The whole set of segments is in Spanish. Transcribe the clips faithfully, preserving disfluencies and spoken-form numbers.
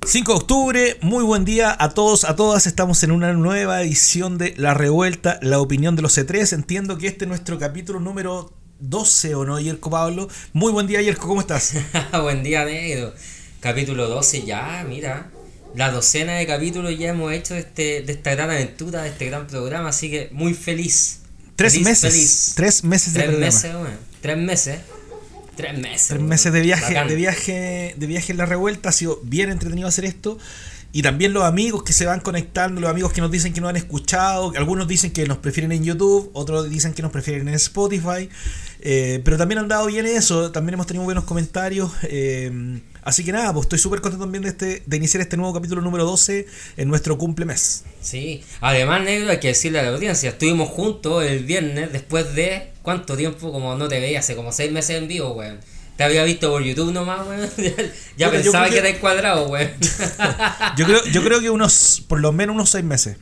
cinco de octubre, muy buen día a todos, a todas. Estamos en una nueva edición de La Revuelta, la opinión de los C tres. Entiendo que este es nuestro capítulo número doce, ¿o no, Yerko Pablo? Muy buen día, Yerko, ¿cómo estás? Buen día, negro. Capítulo doce ya, mira. La docena de capítulos ya hemos hecho de, este, de esta gran aventura, de este gran programa, así que muy feliz. Tres feliz, meses, feliz. tres meses de Tres programa. meses, bueno, tres meses. Tres meses. Tres meses de viaje, Bacán. de viaje, de viaje en La Revuelta. Ha sido bien entretenido hacer esto. Y también los amigos que se van conectando, los amigos que nos dicen que nos han escuchado. Algunos dicen que nos prefieren en YouTube, otros dicen que nos prefieren en Spotify. Eh, pero también han dado bien eso, también hemos tenido buenos comentarios. Eh, así que nada, pues estoy súper contento también de, este, de iniciar este nuevo capítulo número doce en nuestro cumple mes. Sí, además, negro, hay que decirle a la audiencia, estuvimos juntos el viernes después de, ¿cuánto tiempo? Como no te veía, hace como seis meses en vivo, weón. Te había visto por YouTube nomás, weón. Ya Yo- yo pensaba creo que que- era cuadrado, weón. Yo creo, yo creo que unos, por lo menos unos seis meses.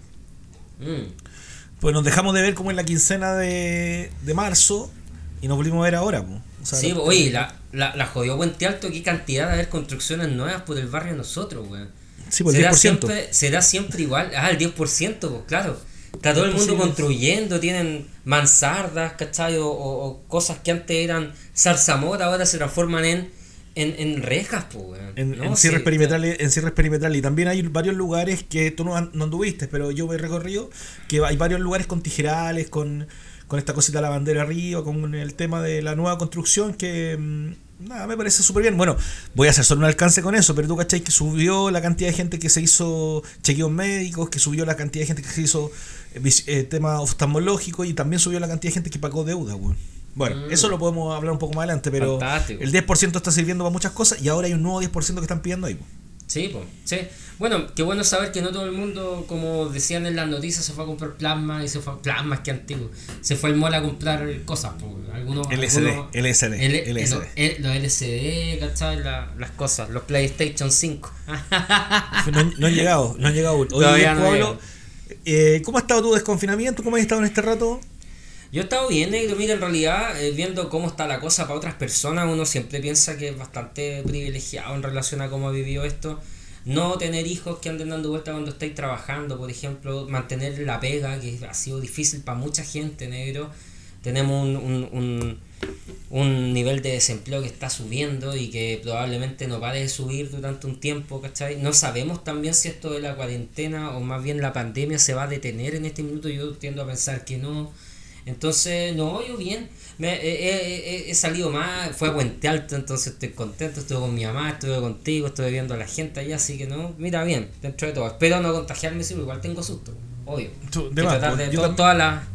Mm. Pues nos dejamos de ver como en la quincena de, de marzo y nos volvimos a ver ahora. Pues. O sea, Sí, lo- oye, la, la, la jodió Puente Alto, qué cantidad de haber construcciones nuevas por el barrio de nosotros, weón. Sí, pues el diez será por ciento. siempre, será siempre igual, ah, el diez por ciento, pues claro. Está todo el mundo Posible. construyendo, tienen mansardas, ¿cachai? O, o- o cosas que antes eran zarzamora, ahora se transforman en, en, en rejas, pues, weón. En, No, en cierres sí, perimetrales, en cierres perimetrales. Y también hay varios lugares que tú no, an- no anduviste, pero yo me he recorrido, que hay varios lugares con tijerales, con, con esta cosita de la bandera arriba, con el tema de la nueva construcción que mm, nada, me parece súper bien. Bueno, voy a hacer solo un alcance con eso, pero tú cachai que subió la cantidad de gente que se hizo chequeos médicos, que subió la cantidad de gente que se hizo eh, vis- eh, tema oftalmológico, y también subió la cantidad de gente que pagó deuda, weón. Bueno, Mm. eso lo podemos hablar un poco más adelante, pero Fantástico. el diez por ciento está sirviendo para muchas cosas y ahora hay un nuevo diez por ciento que están pidiendo ahí. Po. Sí, pues, sí. Bueno, qué bueno saber que no todo el mundo, como decían en las noticias, se fue a comprar plasma y se fue a plasmas que antiguo. Se fue al mall a comprar cosas, pues. Algunos, L S D, algunos- L S D, L- L S D. Los, el- los L C D, ¿cachai? La- las cosas, los PlayStation cinco. No, han- no han llegado, no han llegado. Oye, Todavía no Pablo, eh, ¿cómo ha estado tu desconfinamiento? ¿Cómo has estado en este rato? Yo he estado bien, negro. Mira, en realidad, eh, viendo cómo está la cosa para otras personas, uno siempre piensa que es bastante privilegiado en relación a cómo ha vivido esto. No tener hijos que anden dando vuelta cuando estáis trabajando, por ejemplo, mantener la pega, que ha sido difícil para mucha gente, negro. Tenemos un, un, un, un nivel de desempleo que está subiendo y que probablemente no pare de subir durante un tiempo, ¿cachai? No sabemos también si esto de la cuarentena o más bien la pandemia se va a detener en este minuto. Yo tiendo a pensar que no. Entonces, no, yo bien, me, he, he- he- he salido más, fue a Puente Alto, entonces estoy contento, estuve con mi mamá, estuve contigo, estuve viendo a la gente allá, así que no, mira bien, dentro de todo. Espero no contagiarme, sí, pero igual tengo susto, obvio. Tú, de Que más, tratar pues, de yo to- tam- todas las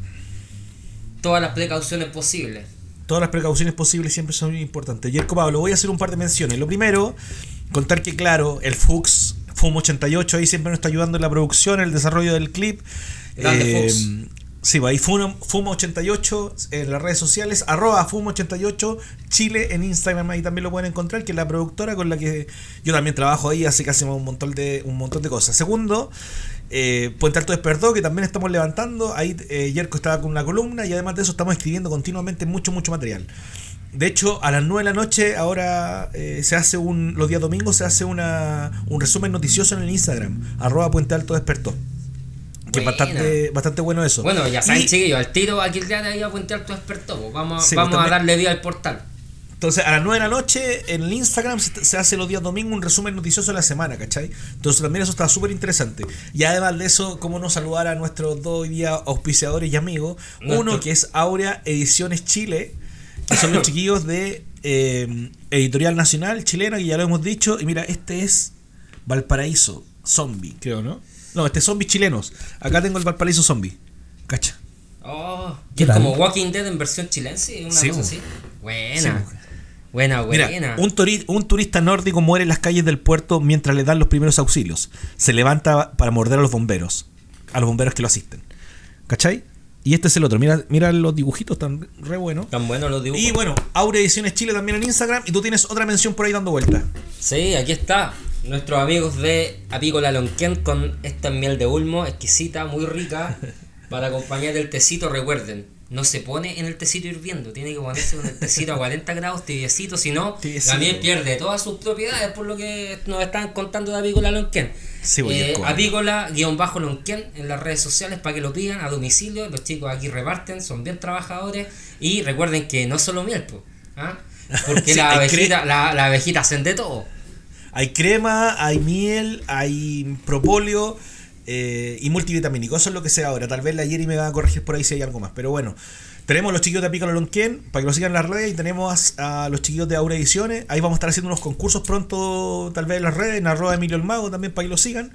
todas las precauciones posibles. Todas las precauciones posibles siempre son importantes. Yerko Pablo, voy a hacer un par de menciones. Lo primero, contar que claro, el Fux, Fum ochenta y ocho, ahí siempre nos está ayudando en la producción, en el desarrollo del clip. Grande Fux. Sí, pues ahí Fum, Fum ochenta y ocho en las redes sociales, arroba Fum ochenta y ocho Chile en Instagram, ahí también lo pueden encontrar, que es la productora con la que yo también trabajo ahí, así que hacemos un montón de, un montón de cosas. Segundo, eh, Puente Alto despertó, que también estamos levantando, ahí eh, Yerko estaba con una columna y además de eso estamos escribiendo continuamente mucho, mucho material. De hecho, a las nueve de la noche ahora eh, se hace un, los días domingos se hace una, un resumen noticioso en el Instagram, arroba Puente Alto despertó. Que es Buena. bastante, bastante bueno eso. Bueno, ya saben, Y- chiquillos, al tiro aquí el día de ahí a Puente Alto despertó, pues, vamos, Sí, vamos pues, a también- darle vida al portal. Entonces, a las nueve de la noche en el Instagram se, se hace los días domingos un resumen noticioso de la semana, ¿cachai? Entonces, también eso está súper interesante. Y además de eso, cómo no saludar a nuestros dos hoy día auspiciadores y amigos. Nuestro- Uno que es Aurea Ediciones Chile, que son los chiquillos de eh, Editorial Nacional chilena, que ya lo hemos dicho. Y mira, este es Valparaíso Zombie, creo, ¿no? No, este es Zombies chilenos. Acá tengo el Valparaíso Zombie. ¿Cacha? Oh, ¿Qué y es tal? como Walking Dead en versión chilense, una Sí, cosa po. así. Buena. Sí, po. Buena, Mira, buena. un, turi- un turista nórdico muere en las calles del puerto mientras le dan los primeros auxilios. Se levanta para morder a los bomberos, a los bomberos que lo asisten. ¿Cachai? Y este es el otro. Mira, mira los dibujitos, tan re buenos. Tan buenos los dibujos. Y bueno, Aurea Ediciones Chile también en Instagram. Y tú tienes otra mención por ahí dando vuelta. Sí, aquí está. Nuestros amigos de Apícola Lonquén con esta miel de ulmo, exquisita, muy rica, para acompañar el tecito. Recuerden, no se pone en el tecito hirviendo, tiene que ponerse con el tecito a cuarenta grados, tibiecito, si no, también pierde todas sus propiedades, por lo que nos están contando de Apícola Lonquén. Sí, eh, Apícola-Lonquén en las redes sociales para que lo pidan a domicilio. Los chicos aquí reparten, son bien trabajadores. Y recuerden que no solo miel, po, ¿ah? Porque sí, la, abejita, la, la abejita hacen de todo. Hay crema, hay miel, hay propóleo eh, y multivitamínico. Eso es lo que sé ahora. Tal vez la Yeri me va a corregir por ahí si hay algo más. Pero bueno, tenemos los chiquillos de Apícola Lonquén para que lo sigan en las redes. Y tenemos a, a los chiquillos de Aura Ediciones. Ahí vamos a estar haciendo unos concursos pronto, tal vez en las redes. En arroba Emilio el Mago también para que lo sigan.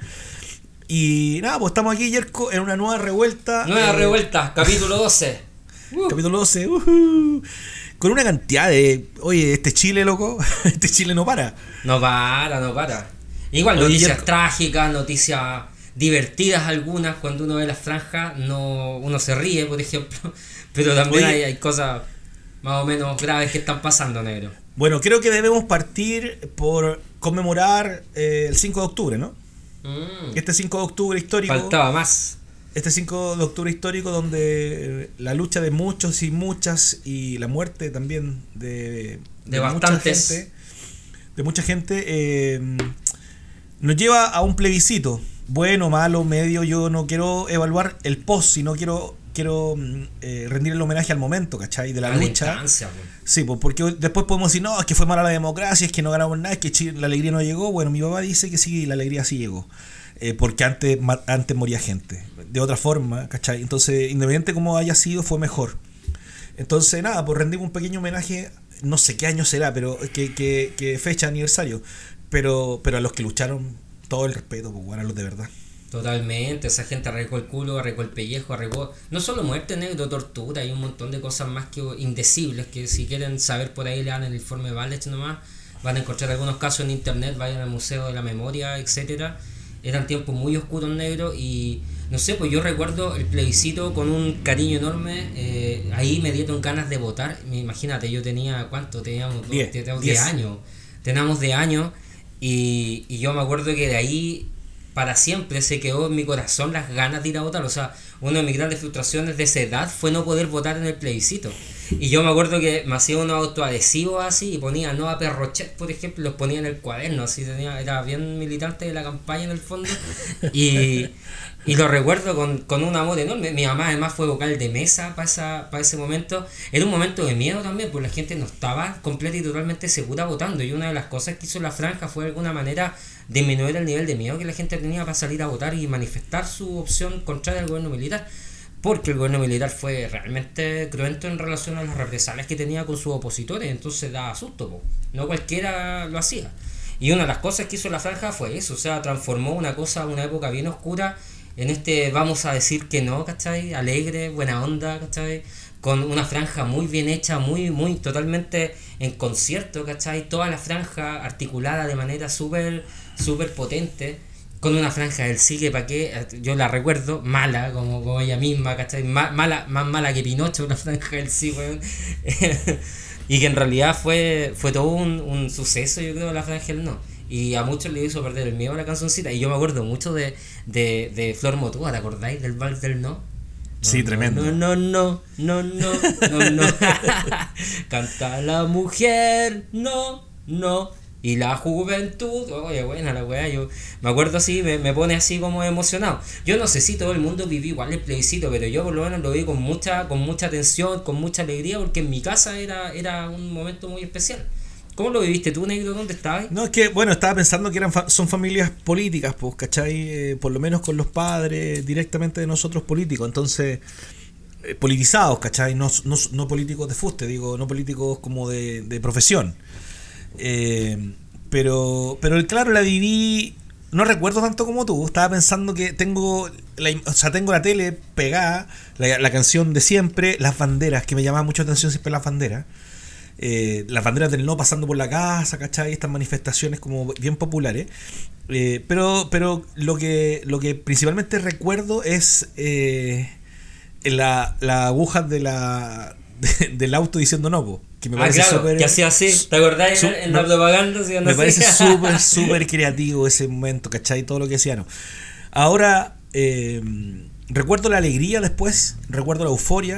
Y nada, pues estamos aquí, Yerko, en una nueva revuelta. Nueva eh, revuelta, capítulo doce. Uh. Capítulo doce. Uh-huh. Con una cantidad de... Oye, este Chile, loco. Este Chile no para. No para, no para. Igual, Oye, noticias Yerko. trágicas, noticias divertidas algunas. Cuando uno ve las franjas, no, uno se ríe, por ejemplo. Pero también hay, hay cosas más o menos graves que están pasando, negro. Bueno, creo que debemos partir por conmemorar eh, el cinco de octubre, ¿no? Mm. Este cinco de octubre histórico. Faltaba más. Este cinco de octubre histórico donde la lucha de muchos y muchas y la muerte también de, de, de bastantes mucha gente, de mucha gente eh, nos lleva a un plebiscito. Bueno, malo, medio, yo no quiero evaluar el post, sino quiero quiero eh, rendir el homenaje al momento, ¿cachai? De la a lucha. La instancia, sí, pues porque después podemos decir, no, es que fue mala la democracia, es que no ganamos nada, es que Chile, la alegría no llegó. Bueno, mi papá dice que sí, la alegría sí llegó. Eh, porque antes, antes moría gente. De otra forma, ¿cachai? Entonces, independiente de cómo haya sido, fue mejor. Entonces, nada, pues rendimos un pequeño homenaje, no sé qué año será, pero que, que, que fecha, aniversario. Pero, pero a los que lucharon, todo el respeto, pues bueno, a los de verdad. Totalmente, esa gente arrancó el culo, arrancó el pellejo, arrancó no solo muerte, negro, tortura, hay un montón de cosas más que indecibles que si quieren saber por ahí le dan el informe Valech nomás, van a encontrar algunos casos en internet, vayan al Museo de la Memoria, etcétera. Eran tiempos muy oscuros, negros, y no sé, pues yo recuerdo el plebiscito con un cariño enorme. Eh, ahí me dieron ganas de votar. Imagínate, yo tenía, ¿cuánto? Teníamos diez años. Teníamos de años, y, y yo me acuerdo que de ahí para siempre se quedó en mi corazón las ganas de ir a votar. O sea, una de mis grandes frustraciones de esa edad fue no poder votar en el plebiscito. Y yo me acuerdo que me hacía unos autoadhesivos así y ponía no a Perrochet, por ejemplo, los ponía en el cuaderno, así tenía, era bien militante de la campaña en el fondo. Y, y lo recuerdo con, con un amor enorme. Mi mamá además fue vocal de mesa para esa, para ese momento. Era un momento de miedo también, porque la gente no estaba completa y totalmente segura votando. Y una de las cosas que hizo la franja fue de alguna manera disminuir el nivel de miedo que la gente tenía para salir a votar y manifestar su opción contraria al gobierno militar. Porque el gobierno militar fue realmente cruento en relación a las represalias que tenía con sus opositores, entonces daba susto, po. No cualquiera lo hacía. Y una de las cosas que hizo la franja fue eso, o sea, transformó una cosa, una época bien oscura, en este vamos a decir que no, ¿cachai? Alegre, buena onda, ¿cachai? Con una franja muy bien hecha, muy, muy, totalmente en concierto, ¿cachai? Toda la franja articulada de manera súper, súper potente. Con una franja del sí que para qué, yo la recuerdo, mala, como, como ella misma, ¿cachai? Ma, mala, más mala que Pinocho, una franja del sí, weón. Y que en realidad fue, fue todo un, un suceso, yo creo, la franja del no. Y a muchos le hizo perder el miedo a la cancioncita. Y yo me acuerdo mucho de, de, de Flor Motúa, ¿te acordáis del vals del no? No, sí, no, tremendo. No, no, no, no, no, no, no. Canta la mujer, no, no. Y la juventud, oye, buena la weá, yo me acuerdo así, me, me pone así como emocionado. Yo no sé si todo el mundo vivió igual el plebiscito, pero yo por lo menos lo vi con mucha, con mucha atención, con mucha alegría, porque en mi casa era, era un momento muy especial. ¿Cómo lo viviste tú, negro? ¿Dónde estabas? No, es que, bueno, estaba pensando que eran fa- son familias políticas, pues, ¿cachai? Eh, por lo menos con los padres directamente de nosotros políticos, entonces, eh, politizados, ¿cachai? No, no, no políticos de fuste, digo, no políticos como de, de profesión. Eh, pero pero claro, la viví, no recuerdo tanto como tú. Estaba pensando que tengo la, o sea, tengo la tele pegada, la, la canción de siempre, las banderas, que me llamaba mucho la atención siempre las banderas, eh, las banderas del no pasando por la casa, ¿cachai? Estas manifestaciones como bien populares, eh, pero pero lo que lo que principalmente recuerdo es eh, la, la aguja de la de, del auto diciendo no, po. Que me ah, parece claro, super, que hacía así, ¿te acordás su, en la no, propaganda? ¿Sí? No me sé. parece súper, súper creativo ese momento, ¿cachai? Todo lo que hacía, ¿no? Ahora, eh, recuerdo la alegría después, recuerdo la euforia,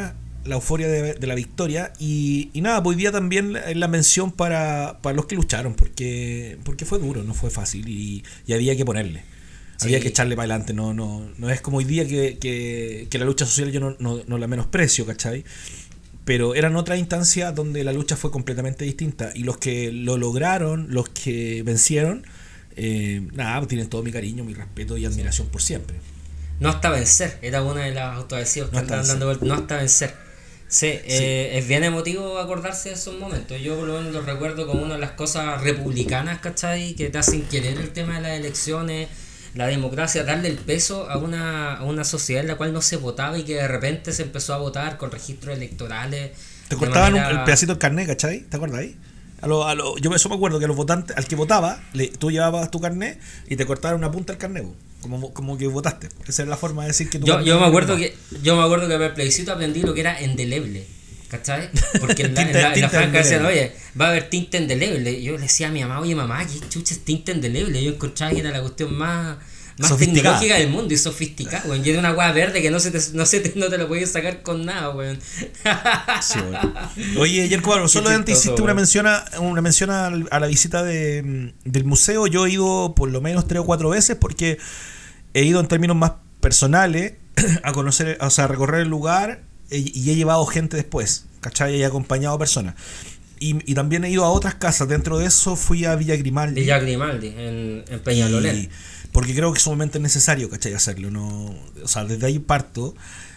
la euforia de, de la victoria. Y, y nada, pues hoy día también es la mención para, para los que lucharon, porque porque fue duro, no fue fácil y, y había que ponerle. Sí. Había que echarle para adelante, no no no es como hoy día que, que, que la lucha social yo no, no, no la menosprecio, ¿cachai? Pero eran otras instancias donde la lucha fue completamente distinta y los que lo lograron, los que vencieron, eh, nada, pues tienen todo mi cariño, mi respeto y admiración sí. por siempre. No hasta vencer, era una de las autoadhesivos que no andaban dando vueltas, no hasta vencer. Sí, sí. Eh, es bien emotivo acordarse de esos momentos. Yo por lo menos lo recuerdo como una de las cosas republicanas, ¿cachai? Que te hacen querer el tema de las elecciones, la democracia, darle el peso a una, a una sociedad en la cual no se votaba y que de repente se empezó a votar con registros electorales. Te cortaban manera... un, el pedacito del carnet, ¿cachai? ¿Te acuerdas ahí? A lo, a lo, yo eso me acuerdo que a los votantes, al que votaba, le, tú llevabas tu carnet y te cortaban una punta del carnet, como, como que votaste. Esa es la forma de decir que tú. Yo, yo me acuerdo que yo me acuerdo que para el plebiscito aprendí lo que era indeleble, ¿cachai? Porque en la, en la, en la franja decían, oye, va a haber tinta indeleble. Y yo le decía a mi mamá, oye mamá, ¿qué chucha es tinta indeleble? Yo encontraba que era la cuestión más más tecnológica del mundo y sofisticada, weón. Y era una hueá verde que no se te, no se te, no te lo podías sacar con nada, weón. Sí, bueno. Oye, Yerko, bueno, solo antes hiciste una mención, a, una mención a, a la visita de, del museo. Yo he ido por lo menos tres o cuatro veces porque he ido en términos más personales a conocer, o sea, a recorrer el lugar y he llevado gente después, ¿cachai? Y he acompañado personas. Y, y también he ido a otras casas. Dentro de eso fui a Villa Grimaldi. Villa Grimaldi, en, en Peñalolén. Y, porque creo que es sumamente necesario, ¿cachai? Hacerlo, no, o sea, desde ahí parto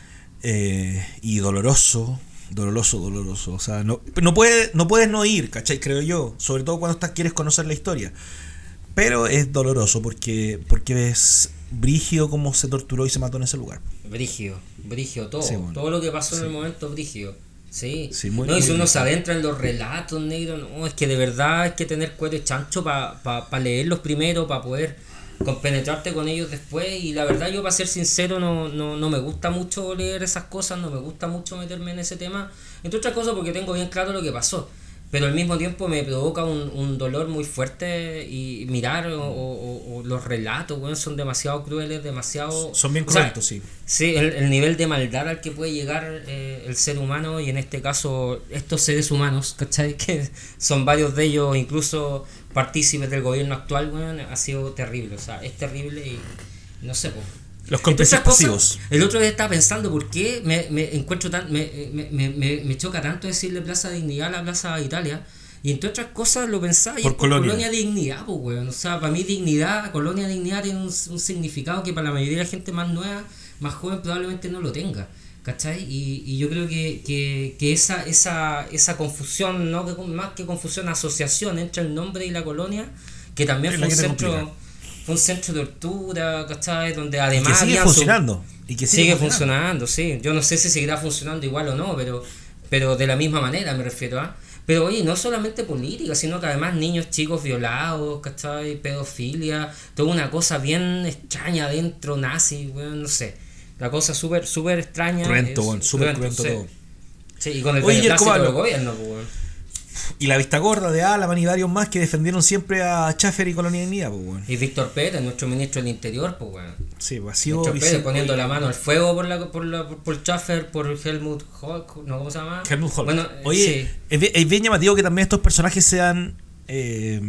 eh, y doloroso, doloroso, doloroso, o sea, no, no, puede, no puedes no ir, ¿cachai? Creo yo, sobre todo cuando estás, quieres conocer la historia, pero es doloroso porque, porque es brígido cómo se torturó y se mató en ese lugar. Brígido, brígido, todo, sí, bueno, todo lo que pasó sí. en el momento, brígido. Sí, sí muy, no, y si uno se adentra en los relatos, negro, no, es que de verdad hay que tener cuero y chancho para pa, pa leerlos primero, para poder compenetrarte con ellos después. Y la verdad, yo para ser sincero no, no, no me gusta mucho leer esas cosas, no me gusta mucho meterme en ese tema, entre otras cosas porque tengo bien claro lo que pasó, pero al mismo tiempo me provoca un, un dolor muy fuerte y mirar o, o, o los relatos, bueno, son demasiado crueles, demasiado... Son bien cruentos, sí. Sí, el, el nivel de maldad al que puede llegar eh, el ser humano, y en este caso estos seres humanos, ¿cachai? Que son varios de ellos incluso partícipes del gobierno actual, bueno, ha sido terrible, o sea, es terrible y no sé, pues. Los cómplices pasivos. El otro día estaba pensando por qué me, me encuentro tan me, me, me, me, me choca tanto decirle Plaza Dignidad a la Plaza Italia, y entre otras cosas lo pensaba y por, por Colonia. Colonia Dignidad, pues weón, o sea, para mí dignidad, Colonia Dignidad tiene un, un significado que para la mayoría de la gente más nueva, más joven probablemente no lo tenga, ¿cachai? Y, y yo creo que, que, que esa, esa, esa confusión, no que más que confusión, asociación entre el nombre y la colonia, que también fue un centro un centro de tortura, ¿cachai? Donde además... Y que sigue funcionando. Su... Y que sigue, sigue funcionando. funcionando, sí. Yo no sé si seguirá funcionando igual o no, pero pero de la misma manera me refiero a... Pero oye, no solamente política, sino que además niños chicos violados, ¿cachai? Pedofilia, toda una cosa bien extraña adentro, nazi, bueno, no sé. La cosa súper, súper extraña. Cruento, bueno, súper cruento sí. todo. Sí, y con el beneplácito del gobierno, pues, bueno. Y la vista gorda de Alaman y varios más que defendieron siempre a Schaffer y Colonia Dignidad, pues, bueno. Y Víctor Pérez, nuestro ministro del Interior, pues, bueno. Sí, vacío. Víctor Pérez sí, poniendo oye. la mano al fuego por la por la por Schaffer, por Helmut Holk, ¿no? ¿Cómo se llama? Helmut Holk. Bueno, oye, sí. es, bien, es bien llamativo que también estos personajes sean eh,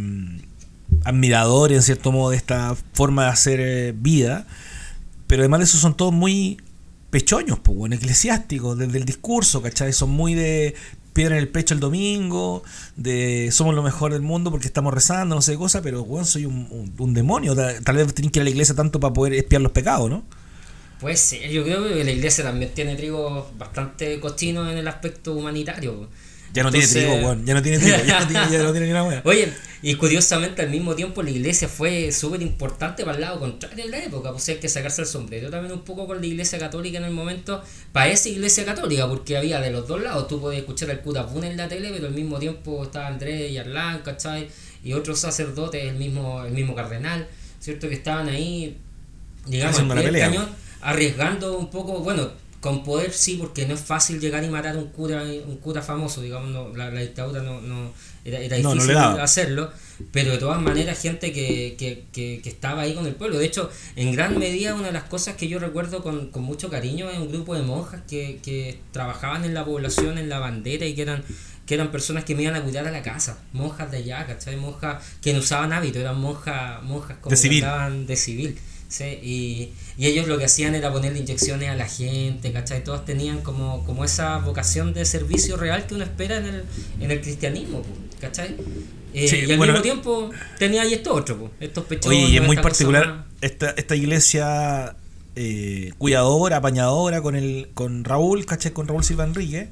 admiradores, en cierto modo, de esta forma de hacer eh, vida, pero además de eso son todos muy pechoños, pues, bueno, eclesiásticos, desde el discurso, ¿cachai? Son muy de... piedra en el pecho el domingo, de somos lo mejor del mundo porque estamos rezando, no sé qué cosa, pero bueno, soy un, un, un demonio, tal, tal vez tienen que ir a la iglesia tanto para poder espiar los pecados, ¿no? Pues sí, yo creo que la iglesia también tiene trigo bastante cochino en el aspecto humanitario. Ya no Entonces... tiene trigo, bueno, ya no tiene trigo, ya no tiene, ya no tiene ni una hueá. Oye, y curiosamente al mismo tiempo la iglesia fue súper importante para el lado contrario en la época, pues hay que sacarse el sombrero también un poco con la iglesia católica en el momento, para esa iglesia católica, porque había de los dos lados, tú podías escuchar al cura Buna en la tele, pero al mismo tiempo estaba Andrés Yarlán, ¿cachai? Y otros sacerdotes, el mismo, el mismo cardenal, ¿cierto? Que estaban ahí, digamos, en el cañón, arriesgando un poco, bueno, con poder sí, porque no es fácil llegar y matar a un cura, un cura famoso, digamos, no, la, la dictadura no, no era, era No, difícil no le daba. hacerlo, pero de todas maneras gente que, que, que, que estaba ahí con el pueblo. De hecho, en gran medida una de las cosas que yo recuerdo con, con mucho cariño es un grupo de monjas que, que trabajaban en la población, en la bandera, y que eran que eran personas que me iban a cuidar a la casa, monjas de allá, ¿cachai? Monjas que no usaban hábito, eran monjas, monjas como De civil. que andaban de civil. ¿Sí? Y, y ellos lo que hacían era ponerle inyecciones a la gente, ¿cachai? Todos tenían como, como esa vocación de servicio real que uno espera en el, en el cristianismo, ¿cachai? Eh, Sí, y al bueno, mismo tiempo tenía ahí esto otro, estos pechones. Oye, y es muy esta cosa particular más- esta, esta iglesia eh, cuidadora, apañadora con el con Raúl, ¿cachai? Con Raúl Silva Enrique.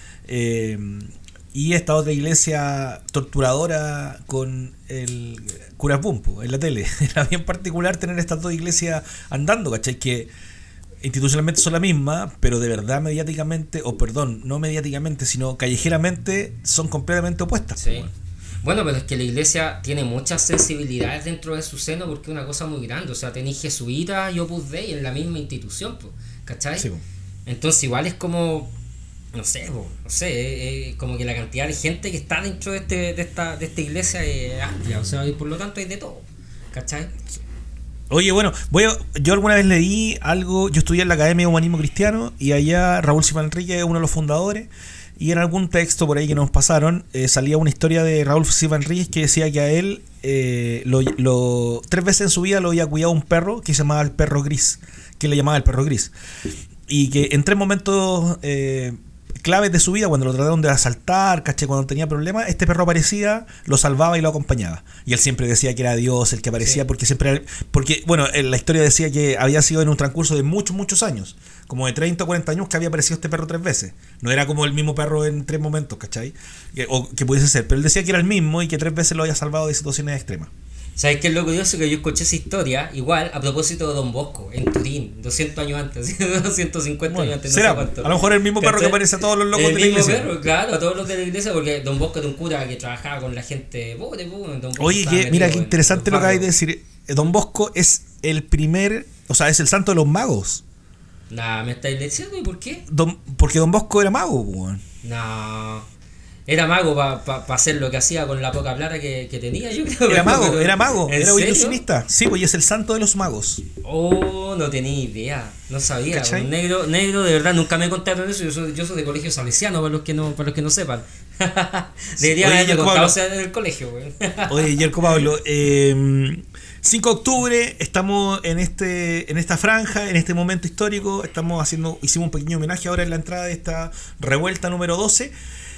Eh, y esta otra iglesia torturadora con el cura Pumpo en la tele. Era bien particular tener estas dos iglesias andando, ¿cachai? Que institucionalmente son la misma, pero de verdad mediáticamente, o perdón, no mediáticamente, sino callejeramente son completamente opuestas. Sí. pues, bueno. Bueno, pero es que la iglesia tiene muchas sensibilidades dentro de su seno porque es una cosa muy grande. O sea, tenéis jesuitas y Opus Dei en la misma institución, po, ¿cachai? Sí, pues. Entonces igual es como, no sé, po, no sé, eh, eh, como que la cantidad de gente que está dentro de, este, de, esta, de esta iglesia es amplia. O sea, y por lo tanto hay de todo, ¿cachai? Oye, bueno, voy a- yo alguna vez leí algo, yo estudié en la Academia de Humanismo Cristiano y allá Raúl Silva Enrique es uno de los fundadores, y en algún texto por ahí que nos pasaron eh, salía una historia de Raúl Silva Enrique que decía que a él eh, lo, lo- tres veces en su vida lo había cuidado un perro que se llamaba el perro gris, que le llamaba el perro gris, y que en tres momentos eh, claves de su vida, cuando lo trataron de asaltar, caché, cuando tenía problemas, este perro aparecía, lo salvaba y lo acompañaba. Y él siempre decía que era Dios el que aparecía, Sí. porque siempre era- porque bueno, en la historia decía que había sido en un transcurso de muchos, muchos años, como de treinta o cuarenta años, que había aparecido este perro tres veces. No era como el mismo perro en tres momentos, ¿cachai? Que- o que pudiese ser, pero él decía que era el mismo y que tres veces lo había salvado de situaciones extremas. ¿Sabes qué es lo curioso? Que yo escuché esa historia, igual, a propósito de Don Bosco, en Turín, doscientos años antes, doscientos cincuenta Bueno, años antes, no será, sé cuánto. a lo mejor el mismo perro que ¿Cachai? aparece a todos los locos El de la mismo iglesia. perro, claro, a todos los de la iglesia, porque Don Bosco era un cura que trabajaba con la gente pobre, pobre, Don Bosco Oye, estaba que, mira metido qué en interesante los lo que hay de barrios. decir. Eh, Don Bosco es el primer, o sea, es el santo de los magos. Nah, ¿me estáis diciendo? ¿Y por qué? Don, porque Don Bosco era mago, weón. No. Era mago para pa, pa hacer lo que hacía con la poca plata que, que tenía, yo creo. Era mago, Pero- era mago, ¿en era serio? ilusionista. Sí, pues y es el santo de los magos. Oh, no tenía idea, no sabía. ¿Cachai? Un negro, negro, de verdad, nunca me contaron eso. Yo soy, yo soy de colegio salesiano, para los que no, para los que no sepan. Deberían Oye, haberme Jacobo, contado hablo- o sea, en el colegio, güey. Oye, Yerko Pablo, eh, cinco de octubre, estamos en este en esta franja, en este momento histórico, estamos haciendo, hicimos un pequeño homenaje ahora en la entrada de esta revuelta número doce,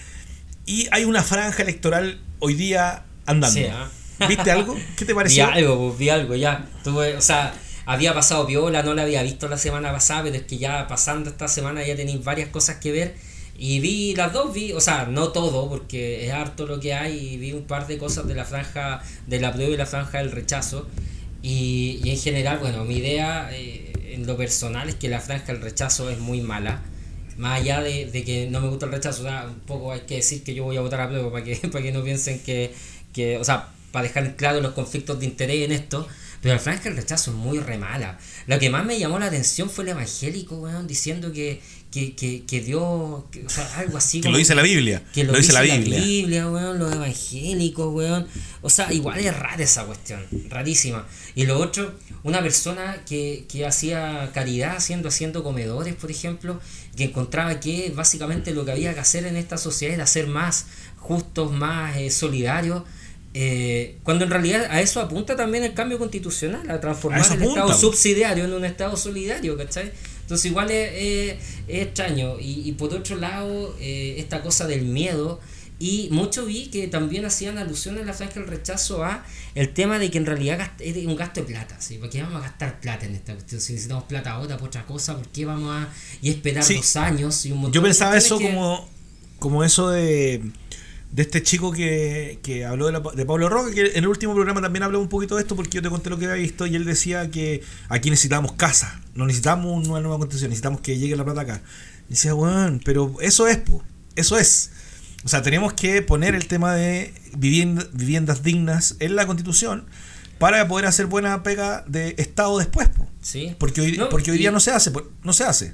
y hay una franja electoral hoy día andando. Sí, ¿ah? ¿Viste algo? ¿Qué te Vi pareció? algo, pues, vi algo, ya. Tuve, o sea, había pasado piola, no la había visto la semana pasada, pero es que ya pasando esta semana ya tenéis varias cosas que ver. Y vi las dos, vi, o sea, no todo, porque es harto lo que hay, y vi un par de cosas de la franja del apruebo y la franja del rechazo. Y, y en general, bueno, mi idea eh, en lo personal es que la franja del rechazo es muy mala. Más allá de, de que no me gusta el rechazo, o sea, un poco hay que decir que yo voy a votar a apruebo para que, para que no piensen que, que, o sea, para dejar claro los conflictos de interés en esto. Pero la franja del rechazo es muy re mala. Lo que más me llamó la atención fue el evangélico, weón, diciendo que, que, que, que Dios, que, o sea, algo así Que como lo dice la Biblia. que lo, lo dice la dice Biblia. weón, los evangélicos, weón. O sea, igual es rara esa cuestión, rarísima. Y lo otro, una persona que, que hacía caridad haciendo, haciendo comedores, por ejemplo, que encontraba que básicamente lo que había que hacer en esta sociedad era ser más justos, más eh, solidarios. Eh, cuando en realidad a eso apunta también el cambio constitucional, a transformar A eso el apunta, Estado po. subsidiario en un Estado solidario, ¿cachai? Entonces igual es, es, es extraño. Y, y por otro lado, eh, esta cosa del miedo, y mucho vi que también hacían alusión en la franja del rechazo a el tema de que en realidad gast- es un gasto de plata, ¿sí? ¿Por qué vamos a gastar plata en esta cuestión? Si necesitamos plata ahora por otra cosa, ¿por qué vamos a y esperar Sí. dos años? Y un montón Yo de pensaba eso cuestiones que- como, como eso de, de este chico que, que habló de, la, de Pablo Roca, que en el último programa también habló un poquito de esto, porque yo te conté lo que había visto, y él decía que aquí necesitamos casa, no necesitamos una nueva constitución, necesitamos que llegue la plata acá. Y decía, bueno, pero eso es, po, eso es. O sea, tenemos que poner el tema de vivienda, viviendas dignas en la constitución para poder hacer buena pega de Estado después, po. Sí. Porque hoy, No, porque hoy día y- no se hace, po, no se hace.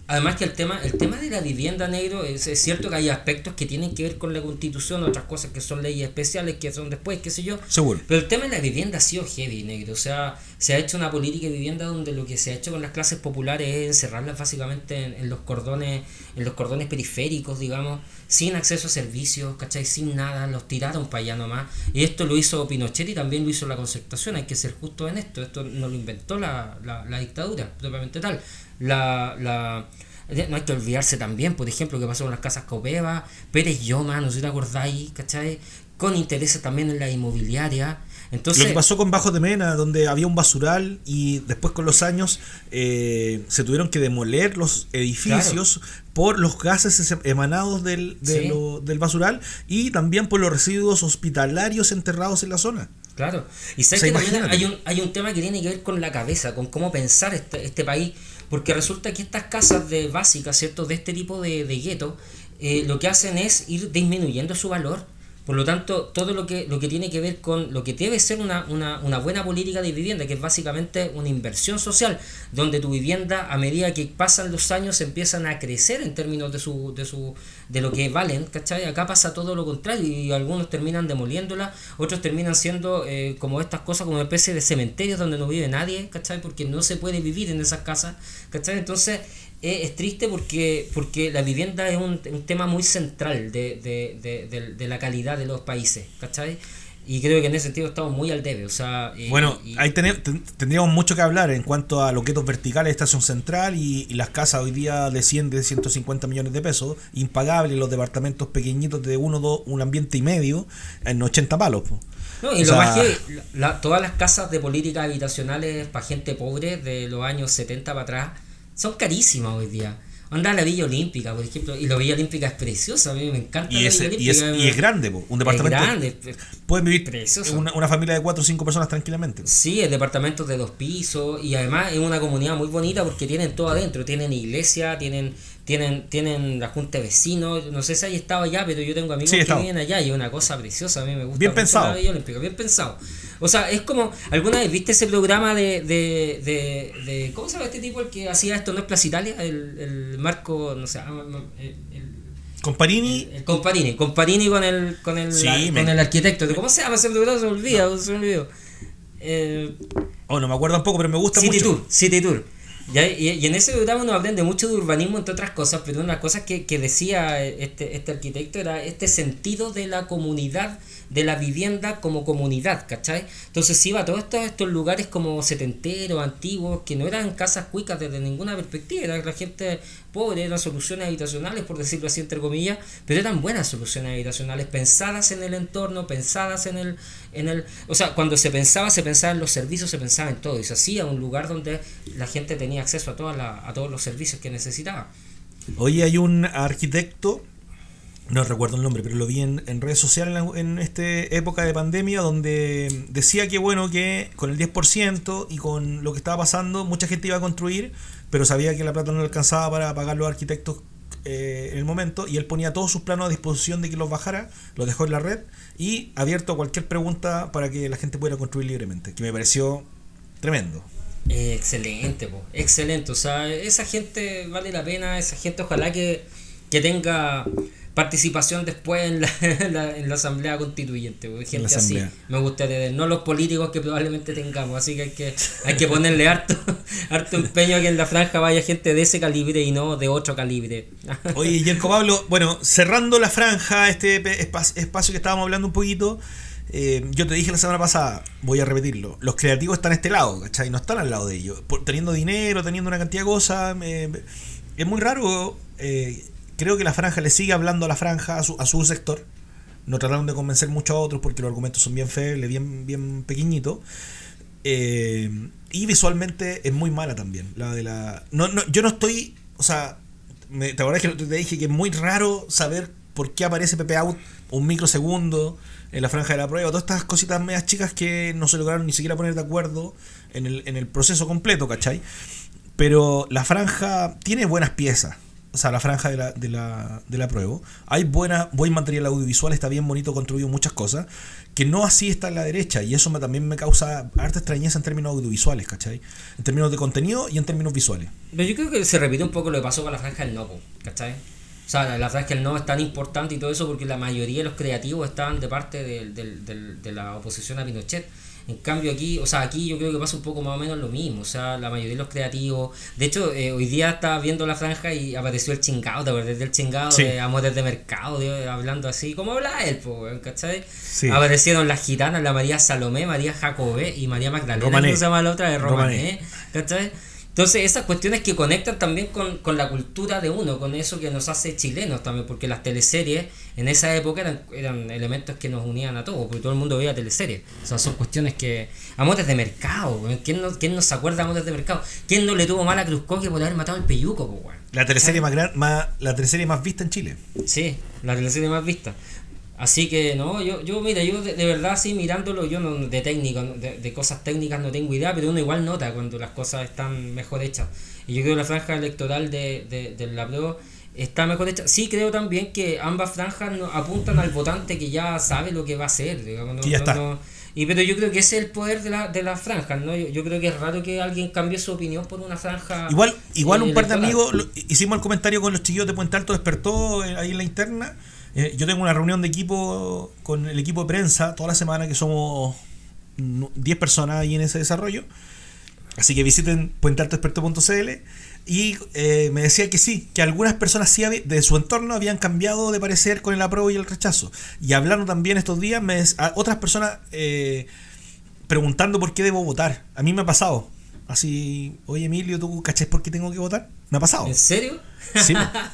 Además que el tema, el tema de la vivienda, negro, es, es cierto que hay aspectos que tienen que ver con la Constitución, otras cosas que son leyes especiales, que son después, qué sé yo. Seguro. Pero el tema de la vivienda ha sido heavy, negro. O sea, se ha hecho una política de vivienda donde lo que se ha hecho con las clases populares es encerrarlas básicamente en, en los cordones, en los cordones periféricos, digamos, sin acceso a servicios, ¿cachai? Sin nada, los tiraron para allá nomás. Y esto lo hizo Pinochet y también lo hizo la Concertación, hay que ser justo en esto. Esto no lo inventó la, la, la dictadura, propiamente tal. La, la, no hay que olvidarse también, por ejemplo, que pasó con las casas Copeva, Pérez Lloma, no sé si te acordáis, ¿cachai? Con intereses también en la inmobiliaria. Entonces, lo que pasó con Bajos de Mena, donde había un basural y después con los años eh, se tuvieron que demoler los edificios, claro, por los gases emanados del, de sí. lo, del basural y también por los residuos hospitalarios enterrados en la zona. Claro, y sabes, o sea, que también hay un, hay un tema que tiene que ver con la cabeza, con cómo pensar este, este país, porque resulta que estas casas de básicas, ¿cierto?, de este tipo de, de guetos, eh, lo que hacen es ir disminuyendo su valor. Por lo tanto, todo lo que lo que tiene que ver con lo que debe ser una, una, una buena política de vivienda, que es básicamente una inversión social, donde tu vivienda, a medida que pasan los años, empiezan a crecer en términos de su de su de lo que valen, ¿cachai? Acá pasa todo lo contrario y algunos terminan demoliéndola, otros terminan siendo eh, como estas cosas, como una especie de cementerios donde no vive nadie, ¿cachai? Porque no se puede vivir en esas casas, ¿cachai? Entonces, Eh, es triste porque porque la vivienda es un, un tema muy central de, de, de, de, de la calidad de los países, ¿cachai? Y creo que en ese sentido estamos muy al debe, o sea... Eh, bueno, y, ahí ten, ten, tendríamos mucho que hablar en cuanto a los guetos verticales de Estación Central y, y las casas hoy día de cien, de ciento cincuenta millones de pesos, impagables, los departamentos pequeñitos de uno, dos, un ambiente y medio, en ochenta palos, po. No, y o lo sea, más que la, todas las casas de políticas habitacionales para gente pobre de los años setenta para atrás son carísimas hoy día. Anda la Villa Olímpica, por ejemplo, y la Villa Olímpica es preciosa, a mí me encanta y la es, Villa y es, Olímpica. Y es grande, po. Un departamento. Es grande, pueden vivir precioso. Una, una familia de cuatro o cinco personas tranquilamente. Sí, es departamentos de dos pisos y además es una comunidad muy bonita porque tienen todo adentro, tienen iglesia, tienen tienen tienen la junta de vecinos, no sé si hay estado allá, pero yo tengo amigos sí, que viven allá y es una cosa preciosa, a mí me gusta bien mucho pensado. La Villa Olímpica, bien pensado. O sea, es como, ¿alguna vez viste ese programa de, de, de, de ¿cómo se llama este tipo el que hacía esto? ¿No es Plaza Italia? El, el Marco, no sé, el, el Comparini. El, el Comparini, Comparini con el con el, sí, la, con el arquitecto. ¿Cómo se llama ese programa? Se me olvida, no. se me olvidó. Eh, oh, no me acuerdo un poco, pero me gusta City mucho. Tour, City Tour. Y, y, y en ese programa uno aprende mucho de urbanismo, entre otras cosas, pero una de las cosas que, que decía este, este arquitecto era este sentido de la comunidad, de la vivienda como comunidad, ¿cachai? Entonces iba a todos estos, estos lugares como setenteros, antiguos, que no eran casas cuicas desde ninguna perspectiva, era la gente pobre, eran soluciones habitacionales, por decirlo así entre comillas, pero eran buenas soluciones habitacionales, pensadas en el entorno, pensadas en el, en el, o sea, cuando se pensaba, se pensaba en los servicios, se pensaba en todo, y se hacía un lugar donde la gente tenía acceso a toda la, a todos los servicios que necesitaba. Hoy hay un arquitecto, no recuerdo el nombre, pero lo vi en, en redes sociales en, en esta época de pandemia, donde decía que bueno, que con el diez por ciento y con lo que estaba pasando, mucha gente iba a construir, pero sabía que la plata no le alcanzaba para pagar los arquitectos eh, en el momento, y él ponía todos sus planos a disposición de que los bajara, los dejó en la red y abierto a cualquier pregunta para que la gente pudiera construir libremente, que me pareció tremendo. Eh, excelente, po, excelente. O sea, esa gente vale la pena, esa gente ojalá que, que tenga participación después en la, en la, en la asamblea constituyente, po, gente así me gustaría, no los políticos que probablemente tengamos, así que hay que, hay que ponerle harto, harto empeño a que en la franja vaya gente de ese calibre y no de otro calibre. Oye, Yerko Pablo, bueno, cerrando la franja, este espacio que estábamos hablando un poquito, Eh, yo te dije la semana pasada, voy a repetirlo, los creativos están a este lado, ¿cachai? No están al lado de ellos, por, teniendo dinero, teniendo una cantidad de cosas, eh, es muy raro. eh, creo que la franja le sigue hablando a la franja, a su, a su sector, no trataron de convencer mucho a otros porque los argumentos son bien febles, bien, bien pequeñitos, eh, y visualmente es muy mala también la de la no, no, yo no estoy, o sea, me, te acuerdas que te dije que es muy raro saber por qué aparece Pepe Out un microsegundo en la franja de la prueba, todas estas cositas medias chicas que no se lograron ni siquiera poner de acuerdo en el, en el proceso completo, ¿cachai? Pero la franja tiene buenas piezas, o sea, la franja de la, de la, de la prueba. Hay buena, buen material audiovisual, está bien bonito, construido muchas cosas, que no así está en la derecha, y eso me, también me causa harta extrañeza en términos audiovisuales, ¿cachai? En términos de contenido y en términos visuales. Pero yo creo que se repite un poco lo que pasó con la franja del no, ¿cachai? O sea, la franja del no es tan importante y todo eso porque la mayoría de los creativos estaban de parte de, de, de, de la oposición a Pinochet. En cambio aquí, o sea, aquí yo creo que pasa un poco más o menos lo mismo, o sea, la mayoría de los creativos, de hecho, eh, hoy día estaba viendo la franja y apareció el chingado, ¿te acuerdas del chingado? Sí. De Amores de Mercado, de, hablando así, como habla él, pues, ¿cachai? Sí. Aparecieron las gitanas, la María Salomé, María Jacobé y María Magdalena, Romané. que se llama la otra de Romané, Romané. ¿cachai? Entonces esas cuestiones que conectan también con, con la cultura de uno, con eso que nos hace chilenos también, porque las teleseries en esa época eran, eran elementos que nos unían a todos, porque todo el mundo veía teleseries. O sea, son cuestiones que... Amores de Mercado, ¿quién no, quién no se acuerda de Amores de Mercado? ¿Quién no le tuvo mal a Cruz Coque por haber matado al Peyuco, pues, bueno? La teleserie más, gran, más la teleserie más vista en Chile. Sí, la teleserie más vista. Así que no, yo, yo mira, yo de, de verdad sí mirándolo, yo no de técnico, de, de cosas técnicas no tengo idea, pero uno igual nota cuando las cosas están mejor hechas. Y yo creo que la franja electoral de, de, de la Pro está mejor hecha. Sí creo también que ambas franjas no, apuntan al votante que ya sabe lo que va a hacer, digamos, no, Que ya no, está. no, y pero yo creo que ese es el poder de, la, de las franjas, ¿no? Yo, yo creo que es raro que alguien cambie su opinión por una franja. Igual, igual eh, un par de electoral. amigos, lo, hicimos el comentario con los chiquillos de Puente Alto, despertó eh, ahí en la interna. Eh, yo tengo una reunión de equipo con el equipo de prensa toda la semana, que somos diez personas ahí en ese desarrollo. Así que visiten puente alto experto punto c l. Y eh, me decía que sí, que algunas personas sí había, de su entorno habían cambiado de parecer con el apruebo y el rechazo. Y hablando también estos días, me, a otras personas eh, preguntando por qué debo votar. A mí me ha pasado. Así, oye Emilio, ¿tú cachás por qué tengo que votar? Me ha pasado. ¿En serio? Sí.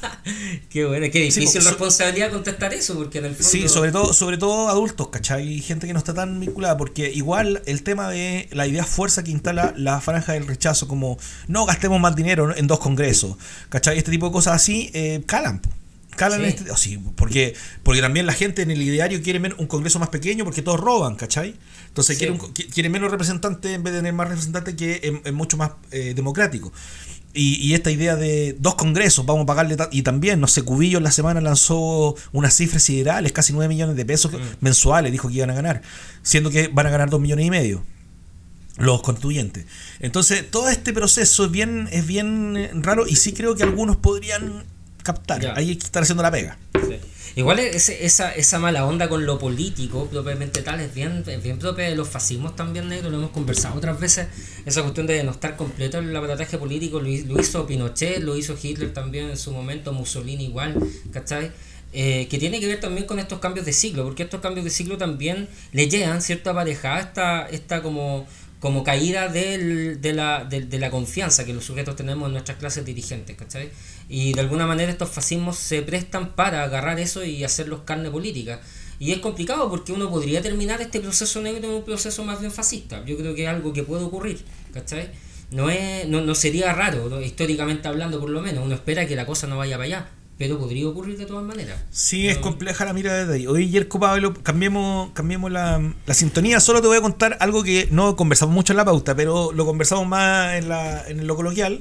Qué bueno, qué difícil Sí, so- responsabilidad contestar eso, porque en el fondo... Sí, sobre todo, sobre todo adultos, ¿cachai? Gente que no está tan vinculada, porque igual el tema de la idea fuerza que instala la franja del rechazo, como no gastemos más dinero en dos congresos, ¿cachai? Este tipo de cosas así, eh, calan. Calan Sí. en este, oh, sí, porque, porque también la gente en el ideario quiere men- un congreso más pequeño porque todos roban, ¿cachai? Entonces Sí. quiere, un, qui- quiere menos representantes en vez de tener más representantes, que es, es mucho más eh, democrático. Y, y esta idea de dos congresos, vamos a pagarle, ta- y también, no sé, Cubillo en la semana lanzó unas cifras siderales, casi nueve millones de pesos Mm. mensuales, dijo que iban a ganar, siendo que van a ganar dos millones y medio los constituyentes. Entonces, todo este proceso es bien, es bien eh, raro, y sí creo que algunos podrían captar. Ya. Ahí hay que estar haciendo la pega. Sí. Igual ese, esa, esa mala onda con lo político, propiamente tal, es bien, es bien propia de los fascismos también, negro, lo hemos conversado otras veces, esa cuestión de no estar completo en el aparataje político, lo, hi- lo hizo Pinochet, lo hizo Hitler también en su momento, Mussolini igual, ¿cachai? Eh, que tiene que ver también con estos cambios de ciclo, porque estos cambios de ciclo también le llegan cierta aparejada esta, esta como como caída del, de, la, de, de la confianza que los sujetos tenemos en nuestras clases dirigentes, ¿cachai? Y de alguna manera estos fascismos se prestan para agarrar eso y hacerlos carne política. Y es complicado porque uno podría terminar este proceso negro en un proceso más bien fascista. Yo creo que es algo que puede ocurrir, ¿cachai? No, es, no, no sería raro, ¿no? Históricamente hablando por lo menos. Uno espera que la cosa no vaya para allá, pero podría ocurrir de todas maneras. Sí, es No. compleja la mira desde ahí. Oye, Yerko Pablo, cambiemos, cambiemos la, la sintonía. Solo te voy a contar algo que no conversamos mucho en la pauta, pero lo conversamos más en, la, en lo coloquial,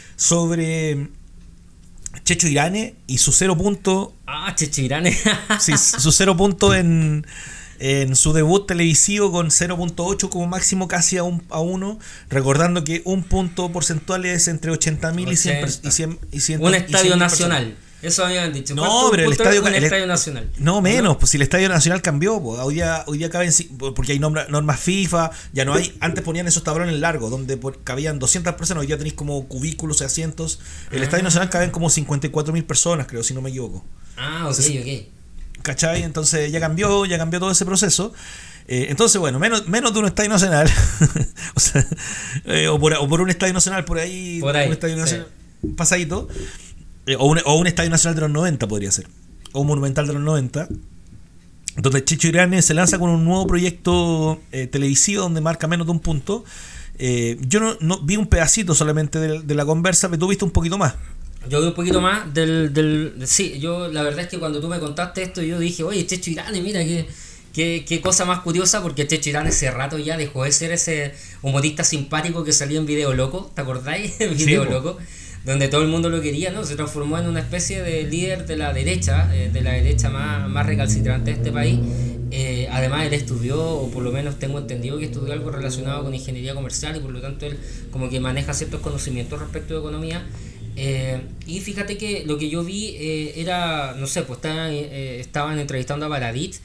sobre Checho Irane y su cero punto, Ah, Chechirane. sí, su cero punto en, en su debut televisivo, con cero punto ocho como máximo, casi a, un, a uno, recordando que un punto porcentual es entre ochenta mil y cien, ochenta. y cien, y cien, Un y estadio cien mil nacional. personas. Eso habían dicho. No, ¿Cuánto pero el punto estadio- es un el- estadio nacional? No menos, ¿No? pues si el Estadio Nacional cambió, pues hoy día, hoy día caben, ci- porque hay norma- normas FIFA, ya no hay, antes ponían esos tablones largos donde por- cabían doscientas personas, hoy día tenéis como cubículos y asientos. El Ah. Estadio Nacional caben como cincuenta y cuatro mil personas, creo, si no me equivoco. Ah, ok, Sí. ok. ¿Cachai? Entonces ya cambió, ya cambió todo ese proceso. Eh, entonces, bueno, menos, menos de un Estadio Nacional, o, sea, eh, o, por, o por un Estadio Nacional por ahí, Por ahí, un Estadio sí. Nacional pasadito, eh, o, un, o un Estadio Nacional de los noventa podría ser, o un Monumental de los noventa, donde Checho Irane se lanza con un nuevo proyecto eh, televisivo donde marca menos de un punto. Eh, yo no, no vi un pedacito solamente de, de la conversa, pero tú viste un poquito más. Yo vi un poquito más del, del... Sí, yo la verdad es que cuando tú me contaste esto, yo dije, oye, Checho Irane, mira qué, qué, qué cosa más curiosa, porque Checho Irane hace rato ya dejó de ser ese humorista simpático que salía en Video Loco, ¿te acordáis? En Video po. Loco. donde todo el mundo lo quería, ¿no? Se transformó en una especie de líder de la derecha, eh, de la derecha más, más recalcitrante de este país. Eh, además él estudió, o por lo menos tengo entendido que estudió algo relacionado con ingeniería comercial y por lo tanto él como que maneja ciertos conocimientos respecto de economía. Eh, y fíjate que lo que yo vi eh, era, no sé, pues estaban, eh, estaban entrevistando a Baradit